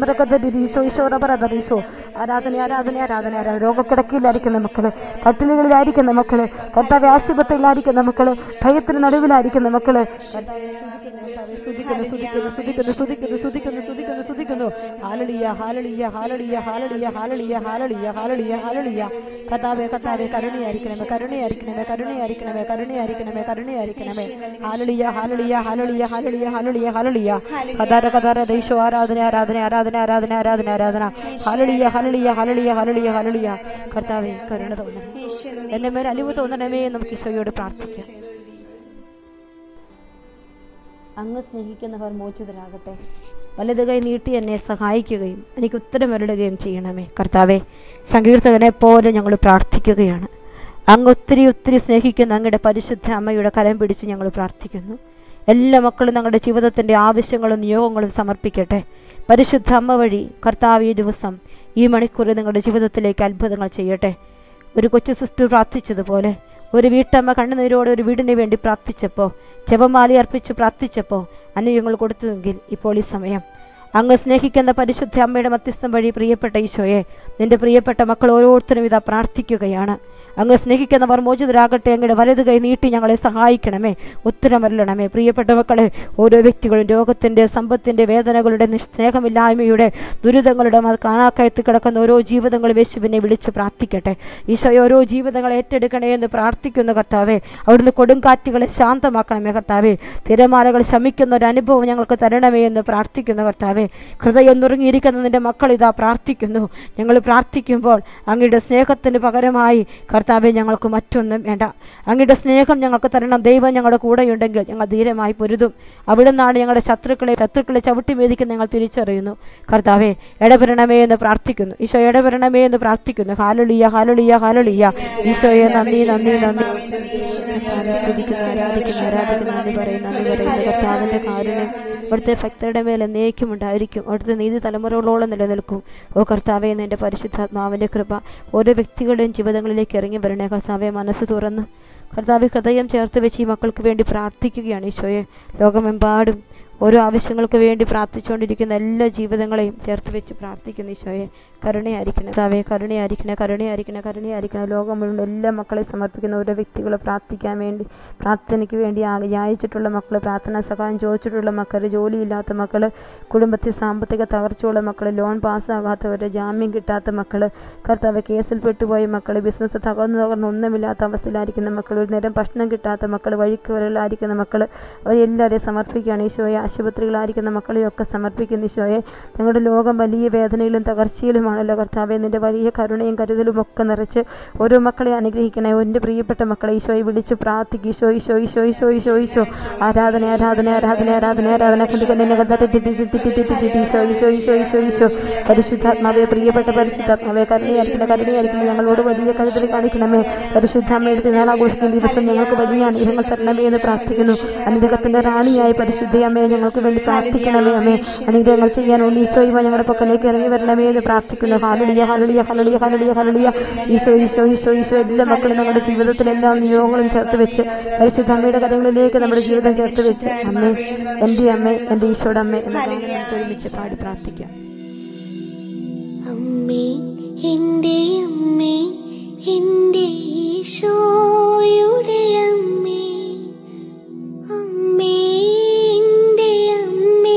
ഹദറീശോ, ആരാധന, ആരാധന, ആരാധന, ആരാധന. രോഗക്കിടക്കയിലായിരിക്കുന്ന മക്കള്, കട്ടിലുകളിലായിരിക്കുന്ന മക്കള്, കർത്താവ് ആശുപത്രിയിലായിരിക്കുന്ന മക്കള്, ഭയത്തിന് നടുവിലായിരിക്കുന്ന മക്കള്, സ്തുതിക്കുന്നു, സ്തുതിക്കുന്നു, സ്തുതിക്കുന്നു, സ്തുതിക്കുന്നു, സ്തുതിക്കുന്നു, സ്തുതിക്കുന്നു, സ്തുതിക്കുന്നു. ഹാലലുയ്യ, ഹാലലുയ്യ, ഹാലലുയ്യ, ഹാലലുയ്യ, ഹാലലുയ്യ, ഹാലലുയ്യ, ഹാലലുയ്യ, ഹാലലുയ്യ. കർത്താവേ, കർത്താവേ, കരുണയായിരിക്കണമേ, കരുണയായിരിക്കണമേ, കരുണയായിരിക്കണമേ, കരുണയായിരിക്കണമേ, കരുണയായിരിക്കണമേ. ഹാലലുയ്യ, ഹാലലുയ്യ, ഹാലലുയ്യ, ഹാലലുയ്യ, ഹാലലുയ്യ, ഹാലലുയ്യ. കഥാര കഥാര ദൈശോ, ആരാധന, ആരാധന, ആരാധന, ആരാധന, ആരാധന, ആരാധന. ഹാലലുയ്യ, ഹാലലുയ്യ, ഹാലലുയ്യ, ഹാലലുയ്യ, ഹാലലുയ്യ. കർത്താവേ, കരുണ തോന്നണമേ, എൻ്റെ മേൽ അലിവ് തോന്നണമേ. നമുക്ക് ഈശോയോട് പ്രാർത്ഥിക്കാം. അങ്ങ് സ്നേഹിക്കുന്നവർ മോചിതരാകട്ടെ. വലത് കൈ നീട്ടി എന്നെ സഹായിക്കുകയും എനിക്ക് ഉത്തരമരുളുകയും ചെയ്യണമേ. കർത്താവെ, സങ്കീർത്തകനെ പോലെ ഞങ്ങൾ പ്രാർത്ഥിക്കുകയാണ്. അങ്ങ് ഒത്തിരി ഒത്തിരി സ്നേഹിക്കുന്ന അങ്ങയുടെ പരിശുദ്ധ അമ്മയുടെ കരം പിടിച്ച് ഞങ്ങൾ പ്രാർത്ഥിക്കുന്നു. എല്ലാ മക്കളും ഞങ്ങളുടെ ജീവിതത്തിൻ്റെ ആവശ്യങ്ങളും നിയോഗങ്ങളും സമർപ്പിക്കട്ടെ. പരിശുദ്ധ അമ്മ വഴി കർത്താവ് ഈ ദിവസം, ഈ മണിക്കൂറിൽ നിങ്ങളുടെ ജീവിതത്തിലേക്ക് അത്ഭുതങ്ങൾ ചെയ്യട്ടെ. ഒരു കൊച്ചു സിസ്റ്റർ പ്രാർത്ഥിച്ചതുപോലെ ഒരു വീട്ടമ്മ കണ്ണുനീരോടെ ഒരു വീടിന് വേണ്ടി പ്രാർത്ഥിച്ചപ്പോൾ, ജപമാല അർപ്പിച്ച് പ്രാർത്ഥിച്ചപ്പോൾ അനുഗ്രഹങ്ങൾ കൊടുത്തുവെങ്കിൽ ഇപ്പോൾ ഈ സമയം അങ്ങ് സ്നേഹിക്കുന്ന പരിശുദ്ധ അമ്മയുടെ മധ്യസ്ഥം വഴി പ്രിയപ്പെട്ട ഈശോയെ, നിന്റെ പ്രിയപ്പെട്ട മക്കൾ ഓരോരുത്തരും ഇതാ പ്രാർത്ഥിക്കുകയാണ്. അങ്ങ് സ്നേഹിക്കുന്നവർ മോചിതരാകട്ടെ. അങ്ങയുടെ വലത് കൈ നീട്ടി ഞങ്ങളെ സഹായിക്കണമേ, ഉത്തരമരുളണമേ. പ്രിയപ്പെട്ട മക്കളെ, ഓരോ വ്യക്തികളും രോഗത്തിൻ്റെ, സമ്പത്തിൻ്റെ, വേദനകളുടെ, സ്നേഹമില്ലായ്മയുടെ, ദുരിതങ്ങളുടെ കാണാക്കയത്ത് കിടക്കുന്ന ഓരോ ജീവിതങ്ങളും യേശുവിനെ വിളിച്ച് പ്രാർത്ഥിക്കട്ടെ. ഈശോയെ, ഓരോ ജീവിതങ്ങളെ ഏറ്റെടുക്കണേ എന്ന് പ്രാർത്ഥിക്കുന്ന കർത്താവേ. അവിടുന്ന് കൊടുങ്കാറ്റുകളെ ശാന്തമാക്കണമേ കർത്താവേ. തിരമാലകൾ ശമിക്കുന്ന ഒരു അനുഭവം ഞങ്ങൾക്ക് തരണമേ എന്ന് പ്രാർത്ഥിക്കുന്ന കർത്താവേ. ഹൃദയം നുറുങ്ങിയിരിക്കുന്ന നിന്റെ മക്കൾ ഇതാ പ്രാർത്ഥിക്കുന്നു. ഞങ്ങൾ പ്രാർത്ഥിക്കുമ്പോൾ അങ്ങയുടെ സ്നേഹത്തിന് പകരമായി കർത്താവെ ഞങ്ങൾക്ക് മറ്റൊന്നും വേണ്ട. അങ്ങയുടെ സ്നേഹം ഞങ്ങൾക്ക് തരണം. ദൈവം ഞങ്ങളുടെ കൂടെയുണ്ടെങ്കിൽ ഞങ്ങൾ ധീരമായി പൊരുതും. അവിടെ നിന്നാണ് ഞങ്ങളുടെ ശത്രുക്കളെ ചവിട്ടി മേടിക്കുന്ന ഞങ്ങൾ തിരിച്ചറിയുന്നു. കർത്താവെ, ഇടപെടണമേ എന്ന് പ്രാർത്ഥിക്കുന്നു. ഈശോ, ഇടപെടണമേ എന്ന് പ്രാർത്ഥിക്കുന്നു. ഹല്ലേലൂയ, ഹല്ലേലൂയ, ഹല്ലേലൂയ. ഈശോയെ നന്ദി, നന്ദി, നന്ദി. സ്തുതിക്കുന്നു, ആരാധിക്കുന്നു, നന്ദി പറയുന്നു കർത്താവിൻ്റെ കാരുണ്യം അവിടുത്തെ ഭക്തരുടെ മേൽ എന്നേക്കും ഉണ്ടായിരിക്കും. അവിടുത്തെ നീതി തലമുറകളോളം നിലനിൽക്കും. ഓ കർത്താവെ, നിന്റെ പരിശുദ്ധാത്മാവിൻ്റെ കൃപ ഓരോ വ്യക്തികളുടെയും ജീവിതങ്ങളിലേക്ക് ഇറങ്ങി വരണേ കർത്താവെ. മനസ്സ് തുറന്ന് കർത്താവെ ഹൃദയം ചേർത്ത് വെച്ച് ഈ മക്കൾക്ക് വേണ്ടി പ്രാർത്ഥിക്കുകയാണ് ഈശോയെ. ലോകമെമ്പാടും ഓരോ ആവശ്യങ്ങൾക്ക് വേണ്ടി പ്രാർത്ഥിച്ചുകൊണ്ടിരിക്കുന്ന എല്ലാ ജീവിതങ്ങളെയും ചേർത്ത് വെച്ച് പ്രാർത്ഥിക്കുന്നു ഈശോയെ. കരുണയായിരിക്കണേ കർത്താവേ, കരുണയായിരിക്കണേ. ലോകം മുഴുവൻ എല്ലാ മക്കളെ സമർപ്പിക്കുന്ന ഓരോ വ്യക്തികളെ പ്രാർത്ഥിക്കാൻ വേണ്ടി, പ്രാർത്ഥനയ്ക്ക് വേണ്ടി യാചിച്ചിട്ടുള്ള മക്കൾ, പ്രാർത്ഥനാ സഹായം ചോദിച്ചിട്ടുള്ള മക്കൾ, ജോലിയില്ലാത്ത മക്കൾ, കുടുംബത്തിൽ സാമ്പത്തിക തകർച്ചയുള്ള മക്കൾ, ലോൺ പാസ്സാകാത്തവർ, ജാമ്യം കിട്ടാത്ത മക്കൾ, കർത്താവ് കേസിൽ പെട്ടുപോയ മക്കൾ, ബിസിനസ് തകർന്ന് ഒന്നുമില്ലാത്ത അവസ്ഥയിലായിരിക്കുന്ന മക്കൾ, ഒരു നേരം ഭക്ഷണം കിട്ടാത്ത മക്കൾ, വഴിക്കുവരലായിരിക്കുന്ന മക്കൾ, അവരെല്ലാവരെയും സമർപ്പിക്കുകയാണ് ഈശോയെ. ആശുപത്രികളായിരിക്കുന്ന മക്കളെയൊക്കെ സമർപ്പിക്കുന്ന ഈശോയെ. ഞങ്ങളുടെ ലോകം വലിയ വേദനയിലും തകർച്ചയിലുമാണല്ലോ കർത്താവെ. നിന്റെ വലിയ കരുണയും കരുതലും ഒക്കെ നിറച്ച് ഓരോ മക്കളെ അനുഗ്രഹിക്കണേ. എൻ്റെ പ്രിയപ്പെട്ട മക്കളെ ഈശോയെ വിളിച്ച് പ്രാർത്ഥിക്കും. ഈശോ, ഈശോ, ഈശോ, ഈശോ, ഈശോ, ഈശോ. ആരാധന, ആരാധന, ആരാധന, ആരാധന, ആരാധന. ഈശോ, ഈശോ, ഈശോ, ഈശോ, ഈശോ. പരിശുദ്ധാത്മാവേ, പ്രിയപ്പെട്ട പരിശുദ്ധാത്മാവേ, കരുണയായിരിക്കണം. ഞങ്ങളോട് വലിയ കരുതൽ കാണിക്കണമേ. പരിശുദ്ധാമ്മയുടെ തിരുനാൾ ആഘോഷിക്കുന്ന ദിവസം ഞങ്ങൾക്ക് വലിയ അനുഗ്രഹങ്ങൾ തരണമേ എന്ന് പ്രാർത്ഥിക്കുന്നു. അനുഗ്രഹത്തിന്റെ റാണിയായ പരിശുദ്ധയമ്മേ, ഞങ്ങൾക്ക് വേണ്ടി പ്രാർത്ഥിക്കണമേ അമ്മേ. അനുഗ്രഹങ്ങൾ ചെയ്യാൻ ഈശോയുമ ഞങ്ങളുടെ പക്കലേക്ക് ഇറങ്ങി വരണമേ എന്ന് പ്രാർത്ഥിക്കുന്നു. ഹല്ലേലൂയ, ഹല്ലേലൂയ, ഹല്ലേലൂയ, ഹല്ലേലൂയ, ഹല്ലേലൂയ. ഈശോ, ഈശോ, ഈശോ, ഈശോ. എല്ലാ മക്കളും നമ്മുടെ ജീവിതത്തിലെല്ലാം നിയോഗങ്ങളും ചേർത്ത് വെച്ച് പരിശുദ്ധ അമ്മയുടെ കരങ്ങളിലേക്ക് നമ്മുടെ ജീവിതം ചേർത്ത് വെച്ച് അമ്മേ, എൻ്റെ അമ്മേ, എൻ്റെ ഈശോയുടെ അമ്മേ എന്ന് നമുക്ക് ഒരുമിച്ച് പാടി പ്രാർത്ഥിക്കാം.
അമ്മേ, എൻ്റെ അമ്മേ, എൻ്റെ ഈശോയുടെ അമ്മേ, അമ്മേ എൻ്റെ അമ്മേ,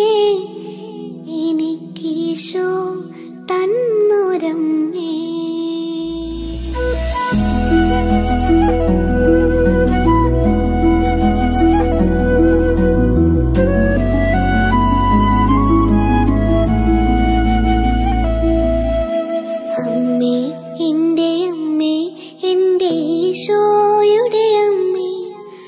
എനിക്കീശോ തന്നൊരമ്മേ. അമ്മേ, എൻ്റെ അമ്മേ, എൻ്റെ ഈശോയുടെ അമ്മേ,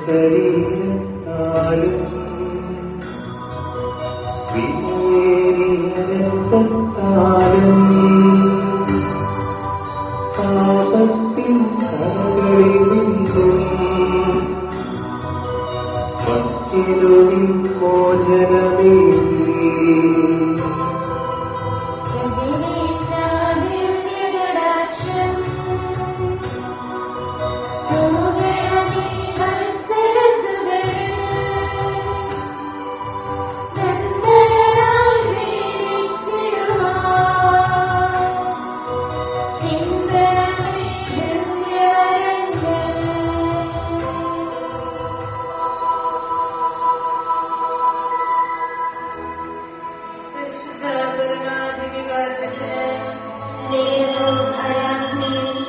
ശരീരത്താലും വിലയേറിയ രക്തത്താലും പാപത്തിൻ കരകളിൽ നിന്നും മറ്റൊരു മോചനമേകി.
ദേവോ ഭരാഗ്നി